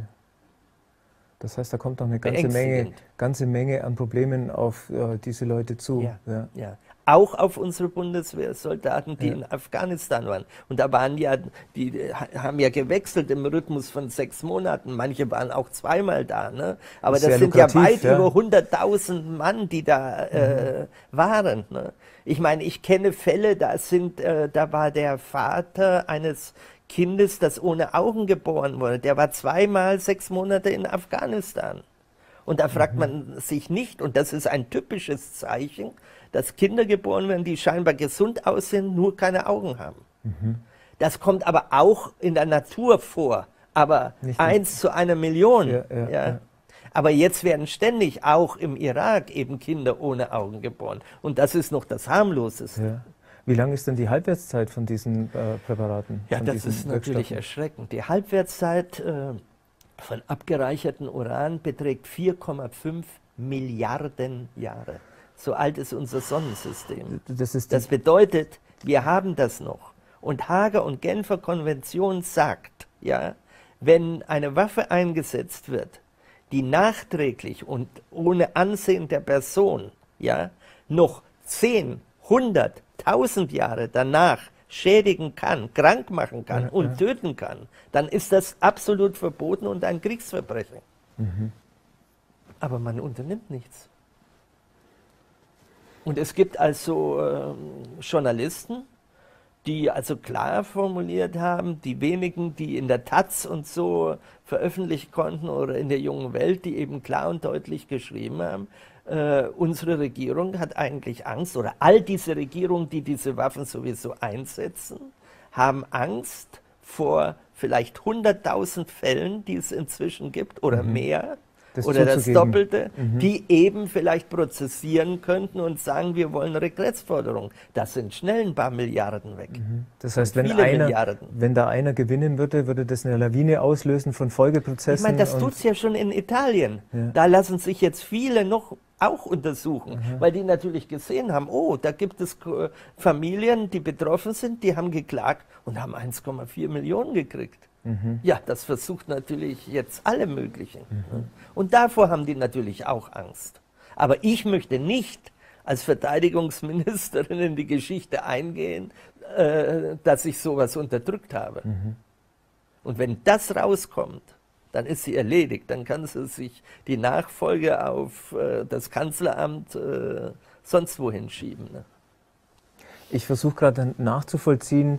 Speaker 1: Das heißt, da kommt noch eine ganze Menge an Problemen auf diese Leute zu.
Speaker 2: Ja. Auch auf unsere Bundeswehrsoldaten, die in Afghanistan waren. Und da waren ja, die haben ja gewechselt im Rhythmus von 6 Monaten. Manche waren auch zweimal da. Ne? Aber das sind ja weit über 100.000 Mann, die da waren. Ne? Ich meine, ich kenne Fälle, da war der Vater eines Kindes, das ohne Augen geboren wurde. Der war zweimal 6 Monate in Afghanistan. Und da fragt man sich nicht, und das ist ein typisches Zeichen, dass Kinder geboren werden, die scheinbar gesund aussehen, nur keine Augen haben. Das kommt aber auch in der Natur vor, aber nicht 1 zu 1 Million. Ja. Aber jetzt werden ständig auch im Irak eben Kinder ohne Augen geboren. Und das ist noch das Harmloseste.
Speaker 1: Ja. Wie lang ist denn die Halbwertszeit von diesen Präparaten?
Speaker 2: Ja, das ist natürlich erschreckend. Die Halbwertszeit von abgereichertem Uran beträgt 4,5 Milliarden Jahre. So alt ist unser Sonnensystem. Das bedeutet, wir haben das noch. Und Haager und Genfer Konvention sagt, ja, wenn eine Waffe eingesetzt wird, die nachträglich und ohne Ansehen der Person ja, noch 10, 100, 1000 Jahre danach schädigen kann, krank machen kann und töten kann, dann ist das absolut verboten und ein Kriegsverbrechen. Aber man unternimmt nichts. Und es gibt also Journalisten, die also klar formuliert haben, die wenigen, die in der Taz und so veröffentlichen konnten oder in der Jungen Welt, die eben klar und deutlich geschrieben haben, unsere Regierung hat eigentlich Angst, oder all diese Regierungen, die diese Waffen sowieso einsetzen, haben Angst vor vielleicht 100.000 Fällen, die es inzwischen gibt, oder mehr, oder das Doppelte, die eben vielleicht prozessieren könnten und sagen, wir wollen Regressforderungen. Das sind schnell ein paar Milliarden weg.
Speaker 1: Das heißt, wenn da einer gewinnen würde, würde das eine Lawine auslösen von Folgeprozessen.
Speaker 2: Ich meine, das tut es ja schon in Italien. Da lassen sich jetzt viele noch auch untersuchen, weil die natürlich gesehen haben, oh, da gibt es Familien, die betroffen sind, die haben geklagt und haben 1,4 Millionen gekriegt. Ja, das versucht natürlich jetzt alle möglichen. Und davor haben die natürlich auch Angst. Aber ich möchte nicht als Verteidigungsministerin in die Geschichte eingehen, dass ich sowas unterdrückt habe. Und wenn das rauskommt, dann ist sie erledigt. Dann kann sie sich die Nachfolge auf das Kanzleramt sonst wohin schieben. Ne?
Speaker 1: Ich versuche gerade nachzuvollziehen,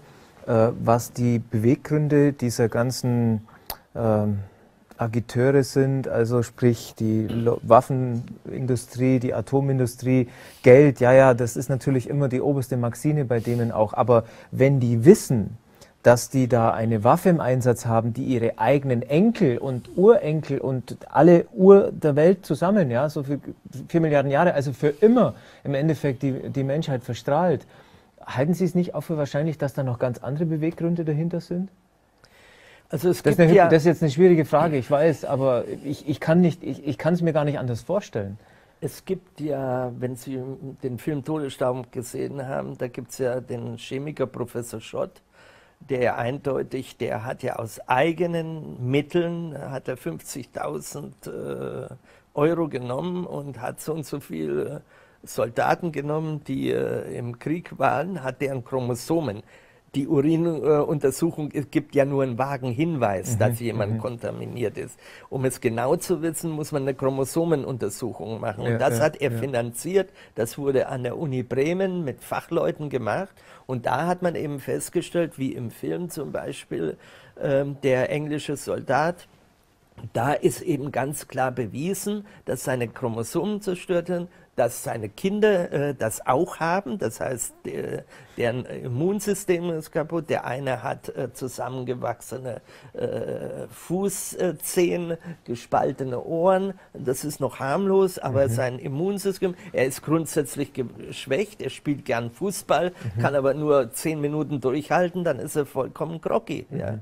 Speaker 1: was die Beweggründe dieser ganzen Agiteure sind, also sprich die Waffenindustrie, die Atomindustrie, Geld, ja, das ist natürlich immer die oberste Maxime bei denen auch. Aber wenn die wissen, dass die da eine Waffe im Einsatz haben, die ihre eigenen Enkel und Urenkel und alle Uhr der Welt zusammen, ja, so für 4 Milliarden Jahre, also für immer im Endeffekt die Menschheit verstrahlt, halten Sie es nicht auch für wahrscheinlich, dass da noch ganz andere Beweggründe dahinter sind?
Speaker 2: Also es
Speaker 1: das,
Speaker 2: gibt
Speaker 1: das ist jetzt eine schwierige Frage, ich weiß, aber ich kann es mir gar nicht anders vorstellen.
Speaker 2: Es gibt ja, wenn Sie den Film Todesstaub gesehen haben, da gibt es ja den Chemiker Professor Schott, der eindeutig, der hat ja aus eigenen Mitteln, hat er 50.000 Euro genommen und hat so und so viele Soldaten genommen, die im Krieg waren, hat deren Chromosomen. Die Urinuntersuchung gibt ja nur einen vagen Hinweis, dass jemand kontaminiert ist. Um es genau zu wissen, muss man eine Chromosomenuntersuchung machen. Und das hat er finanziert. Das wurde an der Uni Bremen mit Fachleuten gemacht. Und da hat man eben festgestellt, wie im Film zum Beispiel, der englische Soldat, da ist eben ganz klar bewiesen, dass seine Chromosomen zerstört sind, dass seine Kinder das auch haben, das heißt, deren Immunsystem ist kaputt, der eine hat zusammengewachsene Fußzehen, gespaltene Ohren, das ist noch harmlos, aber sein Immunsystem, er ist grundsätzlich geschwächt, er spielt gern Fußball, kann aber nur 10 Minuten durchhalten, dann ist er vollkommen groggy. Ja.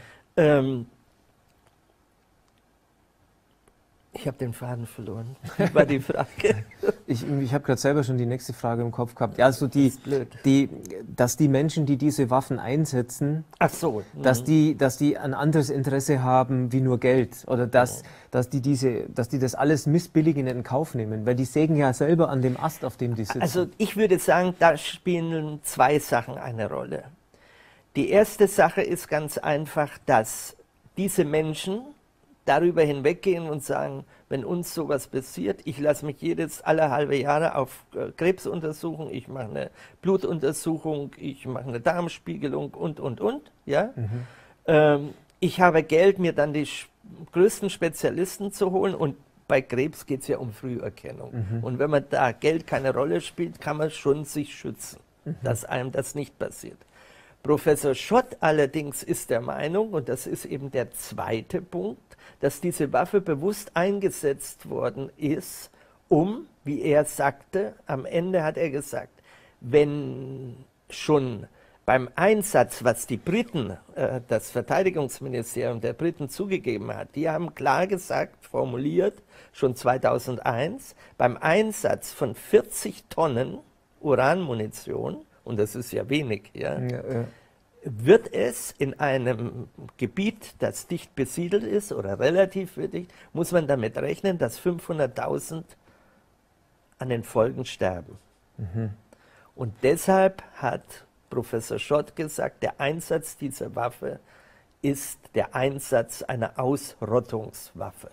Speaker 2: Ich habe den Faden verloren. Wie war die Frage?
Speaker 1: Ich habe gerade selber schon die nächste Frage im Kopf gehabt. Ja, also dass die Menschen, die diese Waffen einsetzen,
Speaker 2: ach so,
Speaker 1: dass die ein anderes Interesse haben wie nur Geld oder dass die das alles missbilligend in Kauf nehmen, weil die sägen ja selber an dem Ast, auf dem die sitzen.
Speaker 2: Also ich würde sagen, da spielen 2 Sachen eine Rolle. Die erste Sache ist ganz einfach, dass diese Menschen darüber hinweggehen und sagen, wenn uns sowas passiert, ich lasse mich alle halbe Jahre auf Krebs untersuchen, ich mache eine Blutuntersuchung, ich mache eine Darmspiegelung und, ja. Ich habe Geld, mir dann die größten Spezialisten zu holen und bei Krebs geht es ja um Früherkennung. Und wenn man da Geld keine Rolle spielt, kann man schon sich schützen, dass einem das nicht passiert. Professor Schott allerdings ist der Meinung, und das ist eben der zweite Punkt, dass diese Waffe bewusst eingesetzt worden ist, um, wie er sagte, am Ende hat er gesagt, wenn schon beim Einsatz, was die Briten, das Verteidigungsministerium der Briten zugegeben hat, die haben klar gesagt, formuliert, schon 2001, beim Einsatz von 40 Tonnen Uranmunition, und das ist ja wenig, ja, wird es in einem Gebiet, das dicht besiedelt ist oder relativ dicht, muss man damit rechnen, dass 500.000 an den Folgen sterben. Und deshalb hat Professor Schott gesagt, der Einsatz dieser Waffe ist der Einsatz einer Ausrottungswaffe.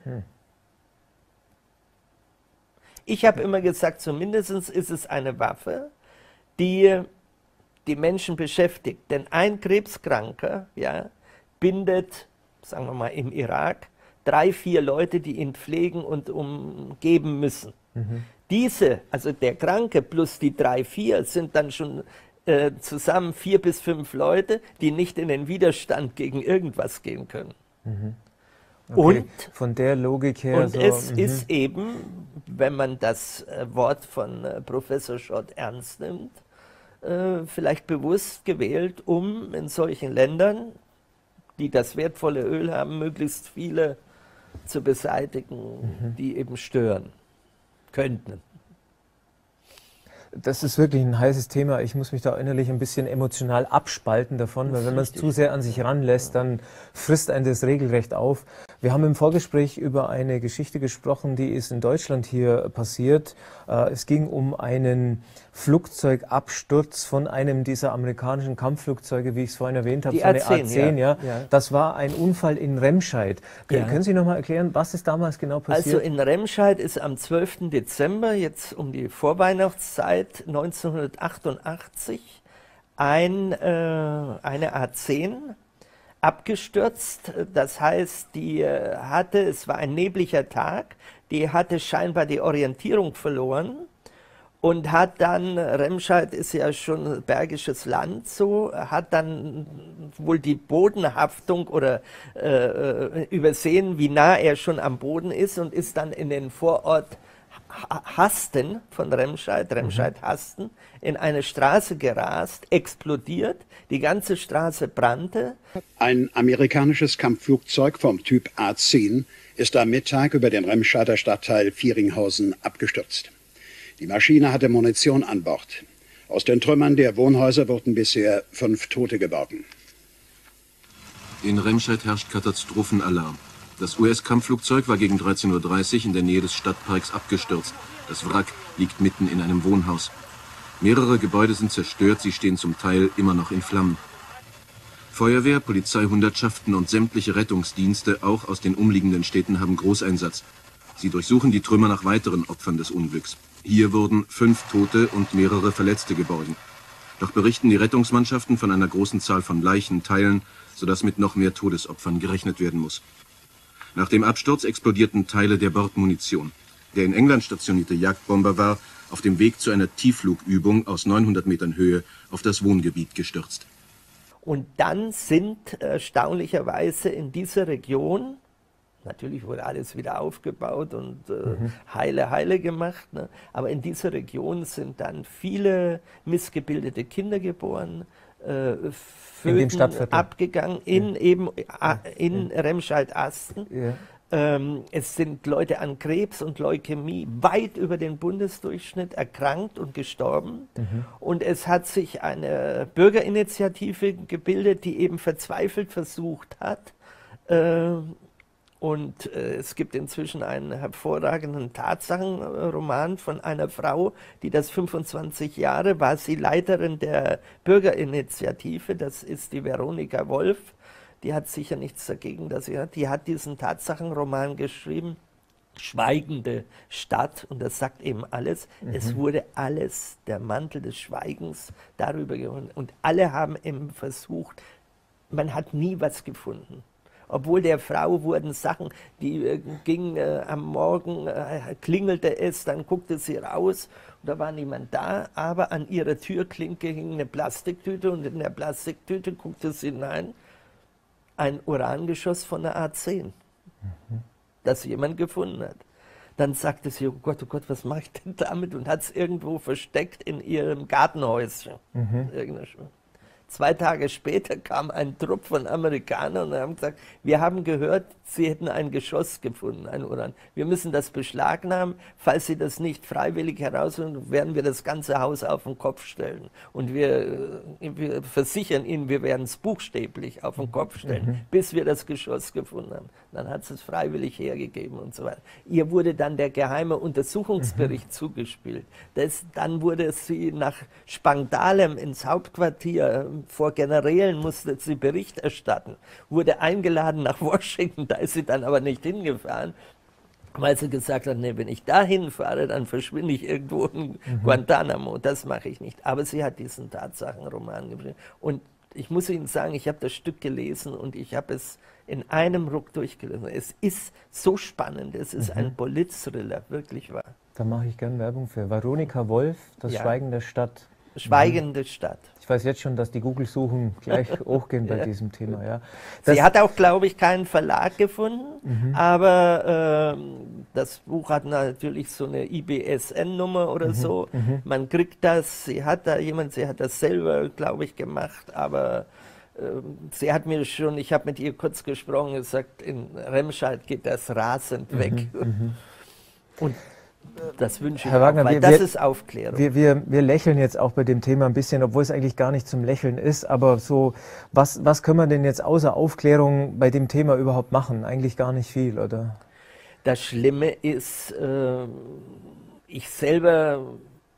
Speaker 2: Ich habe immer gesagt, zumindest ist es eine Waffe, die die Menschen beschäftigt. Denn ein Krebskranker, ja, bindet, sagen wir mal im Irak, 3, 4 Leute, die ihn pflegen und umgeben müssen. Diese, also der Kranke plus die 3, 4, sind dann schon zusammen 4 bis 5 Leute, die nicht in den Widerstand gegen irgendwas gehen können.
Speaker 1: Okay, und von der Logik her.
Speaker 2: Und so, es ist eben, wenn man das Wort von Professor Schott ernst nimmt, vielleicht bewusst gewählt, um in solchen Ländern, die das wertvolle Öl haben, möglichst viele zu beseitigen, die eben stören könnten.
Speaker 1: Das ist wirklich ein heißes Thema. Ich muss mich da innerlich ein bisschen emotional abspalten davon, weil wenn man es zu sehr an sich ranlässt, dann frisst einen das regelrecht auf. Wir haben im Vorgespräch über eine Geschichte gesprochen, die ist in Deutschland hier passiert. Es ging um einen Flugzeugabsturz von einem dieser amerikanischen Kampfflugzeuge, wie ich es vorhin erwähnt habe,
Speaker 2: die
Speaker 1: so eine
Speaker 2: A10,
Speaker 1: A10, ja. Das war ein Unfall in Remscheid. Können Sie noch mal erklären, was ist damals genau passiert?
Speaker 2: Also in Remscheid ist am 12. Dezember, jetzt um die Vorweihnachtszeit 1988, eine A10 abgestürzt. Das heißt, es war ein nebliger Tag, die hatte scheinbar die Orientierung verloren und hat dann, Remscheid ist ja schon bergisches Land so, hat dann wohl die Bodenhaftung oder übersehen, wie nah er schon am Boden ist, und ist dann in den Vorort Hasten von Remscheid-Hasten, in eine Straße gerast, explodiert, die ganze Straße brannte.
Speaker 3: Ein amerikanisches Kampfflugzeug vom Typ A-10 ist am Mittag über den Remscheider Stadtteil Vieringhausen abgestürzt. Die Maschine hatte Munition an Bord. Aus den Trümmern der Wohnhäuser wurden bisher 5 Tote geborgen.
Speaker 4: In Remscheid herrscht Katastrophenalarm. Das US-Kampfflugzeug war gegen 13:30 Uhr in der Nähe des Stadtparks abgestürzt. Das Wrack liegt mitten in einem Wohnhaus. Mehrere Gebäude sind zerstört, sie stehen zum Teil immer noch in Flammen. Feuerwehr, Polizeihundertschaften und sämtliche Rettungsdienste, auch aus den umliegenden Städten, haben Großeinsatz. Sie durchsuchen die Trümmer nach weiteren Opfern des Unglücks. Hier wurden 5 Tote und mehrere Verletzte geborgen. Doch berichten die Rettungsmannschaften von einer großen Zahl von Leichenteilen, sodass mit noch mehr Todesopfern gerechnet werden muss. Nach dem Absturz explodierten Teile der Bordmunition. Der in England stationierte Jagdbomber war auf dem Weg zu einer Tiefflugübung aus 900 Metern Höhe auf das Wohngebiet gestürzt.
Speaker 2: Und dann sind erstaunlicherweise in dieser Region, natürlich wurde alles wieder aufgebaut und heile gemacht, ne? Aber in dieser Region sind dann viele missgebildete Kinder geboren, Föten abgegangen in Remscheid-Asten. Ja. Es sind Leute an Krebs und Leukämie weit über den Bundesdurchschnitt erkrankt und gestorben. Und es hat sich eine Bürgerinitiative gebildet, die eben verzweifelt versucht hat, und es gibt inzwischen einen hervorragenden Tatsachenroman von einer Frau, die das 25 Jahre war, sie Leiterin der Bürgerinitiative, das ist die Veronika Wolf. Die hat sicher nichts dagegen, die hat diesen Tatsachenroman geschrieben, Schweigende Stadt, und das sagt eben alles. Es wurde alles, der Mantel des Schweigens, darüber geholt. Und alle haben eben versucht, man hat nie was gefunden. Obwohl der Frau wurden Sachen, die ging am Morgen, klingelte es, dann guckte sie raus und da war niemand da, aber an ihrer Türklinke hing eine Plastiktüte und in der Plastiktüte guckte sie hinein, ein Urangeschoss von der A10, das jemand gefunden hat. Dann sagte sie, oh Gott, was mache ich denn damit? Und hat es irgendwo versteckt in ihrem Gartenhäuschen. 2 Tage später kam ein Trupp von Amerikanern und haben gesagt, wir haben gehört, sie hätten ein Geschoss gefunden, ein Uran. Wir müssen das beschlagnahmen. Falls sie das nicht freiwillig herausholen, werden wir das ganze Haus auf den Kopf stellen. Und wir versichern Ihnen, wir werden es buchstäblich auf den Kopf stellen, bis wir das Geschoss gefunden haben. Dann hat sie es freiwillig hergegeben und so weiter. Ihr wurde dann der geheime Untersuchungsbericht zugespielt. Dann wurde sie nach Spangdahlem ins Hauptquartier, vor Generälen musste sie Bericht erstatten, wurde eingeladen nach Washington, da ist sie dann aber nicht hingefahren, weil sie gesagt hat, nee, wenn ich da hinfahre, dann verschwinde ich irgendwo in Guantanamo, das mache ich nicht. Aber sie hat diesen Tatsachenroman geschrieben und ich muss Ihnen sagen, ich habe das Stück gelesen und ich habe es in einem Ruck durchgelesen. Es ist so spannend, es ist ein Polit-Thriller, wirklich wahr.
Speaker 1: Da mache ich gerne Werbung für. Veronika Wolf, Das Schweigen der Stadt.
Speaker 2: Schweigende Stadt.
Speaker 1: Ich weiß jetzt schon, dass die Google-Suchen gleich hochgehen bei diesem Thema. Ja.
Speaker 2: Sie hat auch, glaube ich, keinen Verlag gefunden, aber das Buch hat natürlich so eine IBSN-Nummer oder so. Man kriegt das, sie hat das selber, glaube ich, gemacht, aber sie hat mir schon, ich habe mit ihr kurz gesprochen, gesagt, in Remscheid geht das rasend weg. Und das wünsche ich
Speaker 1: Herr Wagner,
Speaker 2: auch, weil das ist Aufklärung.
Speaker 1: Wir lächeln jetzt auch bei dem Thema ein bisschen, obwohl es eigentlich gar nicht zum Lächeln ist, aber so, was können wir denn jetzt außer Aufklärung bei dem Thema überhaupt machen? Eigentlich gar nicht viel, oder?
Speaker 2: Das Schlimme ist, ich selber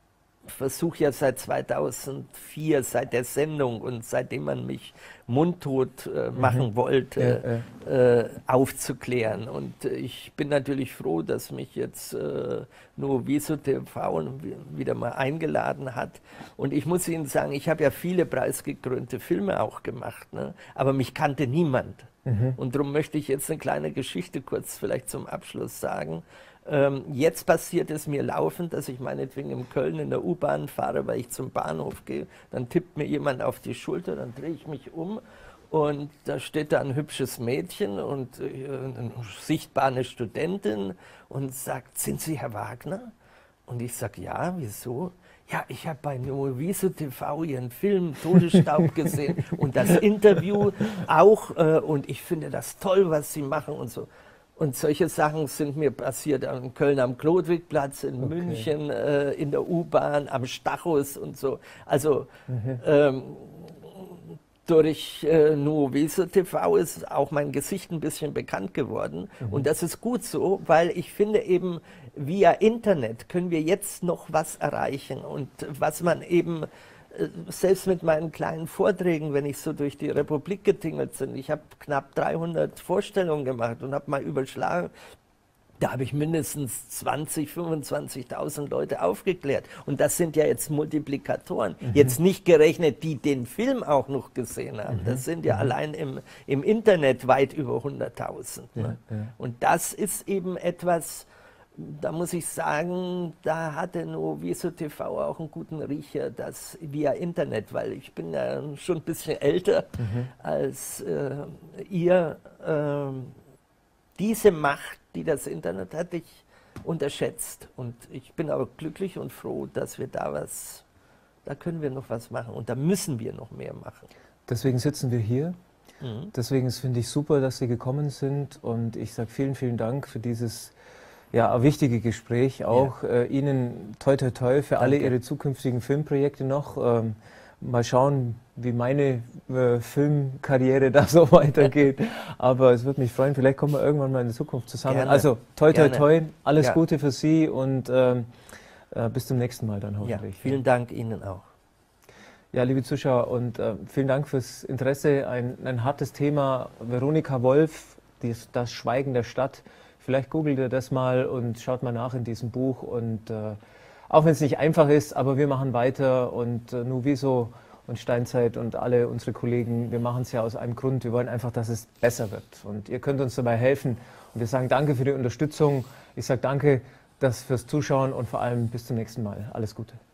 Speaker 2: versuche ja seit 2004, seit der Sendung und seitdem man mich mundtot machen wollte, aufzuklären. Und ich bin natürlich froh, dass mich jetzt Nuoviso TV wieder mal eingeladen hat. Und ich muss Ihnen sagen, ich habe ja viele preisgekrönte Filme auch gemacht, ne? Aber mich kannte niemand. Und darum möchte ich jetzt eine kleine Geschichte kurz vielleicht zum Abschluss sagen. Jetzt passiert es mir laufend, dass ich meinetwegen in Köln in der U-Bahn fahre, weil ich zum Bahnhof gehe. Dann tippt mir jemand auf die Schulter, dann drehe ich mich um und da steht da ein hübsches Mädchen und sichtbar eine Studentin und sagt, sind Sie Herr Wagner? Und ich sage, ja, wieso? Ja, ich habe bei Nuoviso TV Ihren Film Todesstaub gesehen und das Interview auch und ich finde das toll, was Sie machen und so. Und solche Sachen sind mir passiert in Köln am Klodwigplatz, in München, in der U-Bahn, am Stachus und so. Also durch Nuoviso TV ist auch mein Gesicht ein bisschen bekannt geworden. Und das ist gut so, weil ich finde eben, via Internet können wir jetzt noch was erreichen. Und was man eben, selbst mit meinen kleinen Vorträgen, wenn ich so durch die Republik getingelt bin, ich habe knapp 300 Vorstellungen gemacht und habe mal überschlagen, da habe ich mindestens 20.000, 25.000 Leute aufgeklärt. Und das sind ja jetzt Multiplikatoren. Jetzt nicht gerechnet, die den Film auch noch gesehen haben. Das sind ja allein im Internet weit über 100.000. Ne? Und das ist eben etwas, da muss ich sagen, da hatte Nuoviso TV auch einen guten Riecher, das via Internet, weil ich bin ja schon ein bisschen älter als ihr. Diese Macht, die das Internet hat, ich unterschätzt. Und ich bin aber glücklich und froh, dass wir da können wir noch was machen und da müssen wir noch mehr machen.
Speaker 1: Deswegen sitzen wir hier. Deswegen finde ich super, dass Sie gekommen sind und ich sage vielen, vielen Dank für dieses wichtige Gespräch. Auch Ihnen toi toi toi für alle Ihre zukünftigen Filmprojekte noch. Mal schauen, wie meine Filmkarriere da so weitergeht. Aber es würde mich freuen, vielleicht kommen wir irgendwann mal in der Zukunft zusammen.
Speaker 2: Gerne.
Speaker 1: Also toi toi toi, alles Gute für Sie und bis zum nächsten Mal dann hoffentlich.
Speaker 2: Ja, vielen Dank Ihnen auch.
Speaker 1: Ja, liebe Zuschauer, und vielen Dank fürs Interesse. Ein hartes Thema. Veronika Wolf, das Schweigen der Stadt. Vielleicht googelt ihr das mal und schaut mal nach in diesem Buch. Und auch wenn es nicht einfach ist, aber wir machen weiter. Und Nuoviso und Steinzeit und alle unsere Kollegen, wir machen es ja aus einem Grund. Wir wollen einfach, dass es besser wird. Und ihr könnt uns dabei helfen. Und wir sagen danke für die Unterstützung. Ich sage danke fürs Zuschauen und vor allem bis zum nächsten Mal. Alles Gute.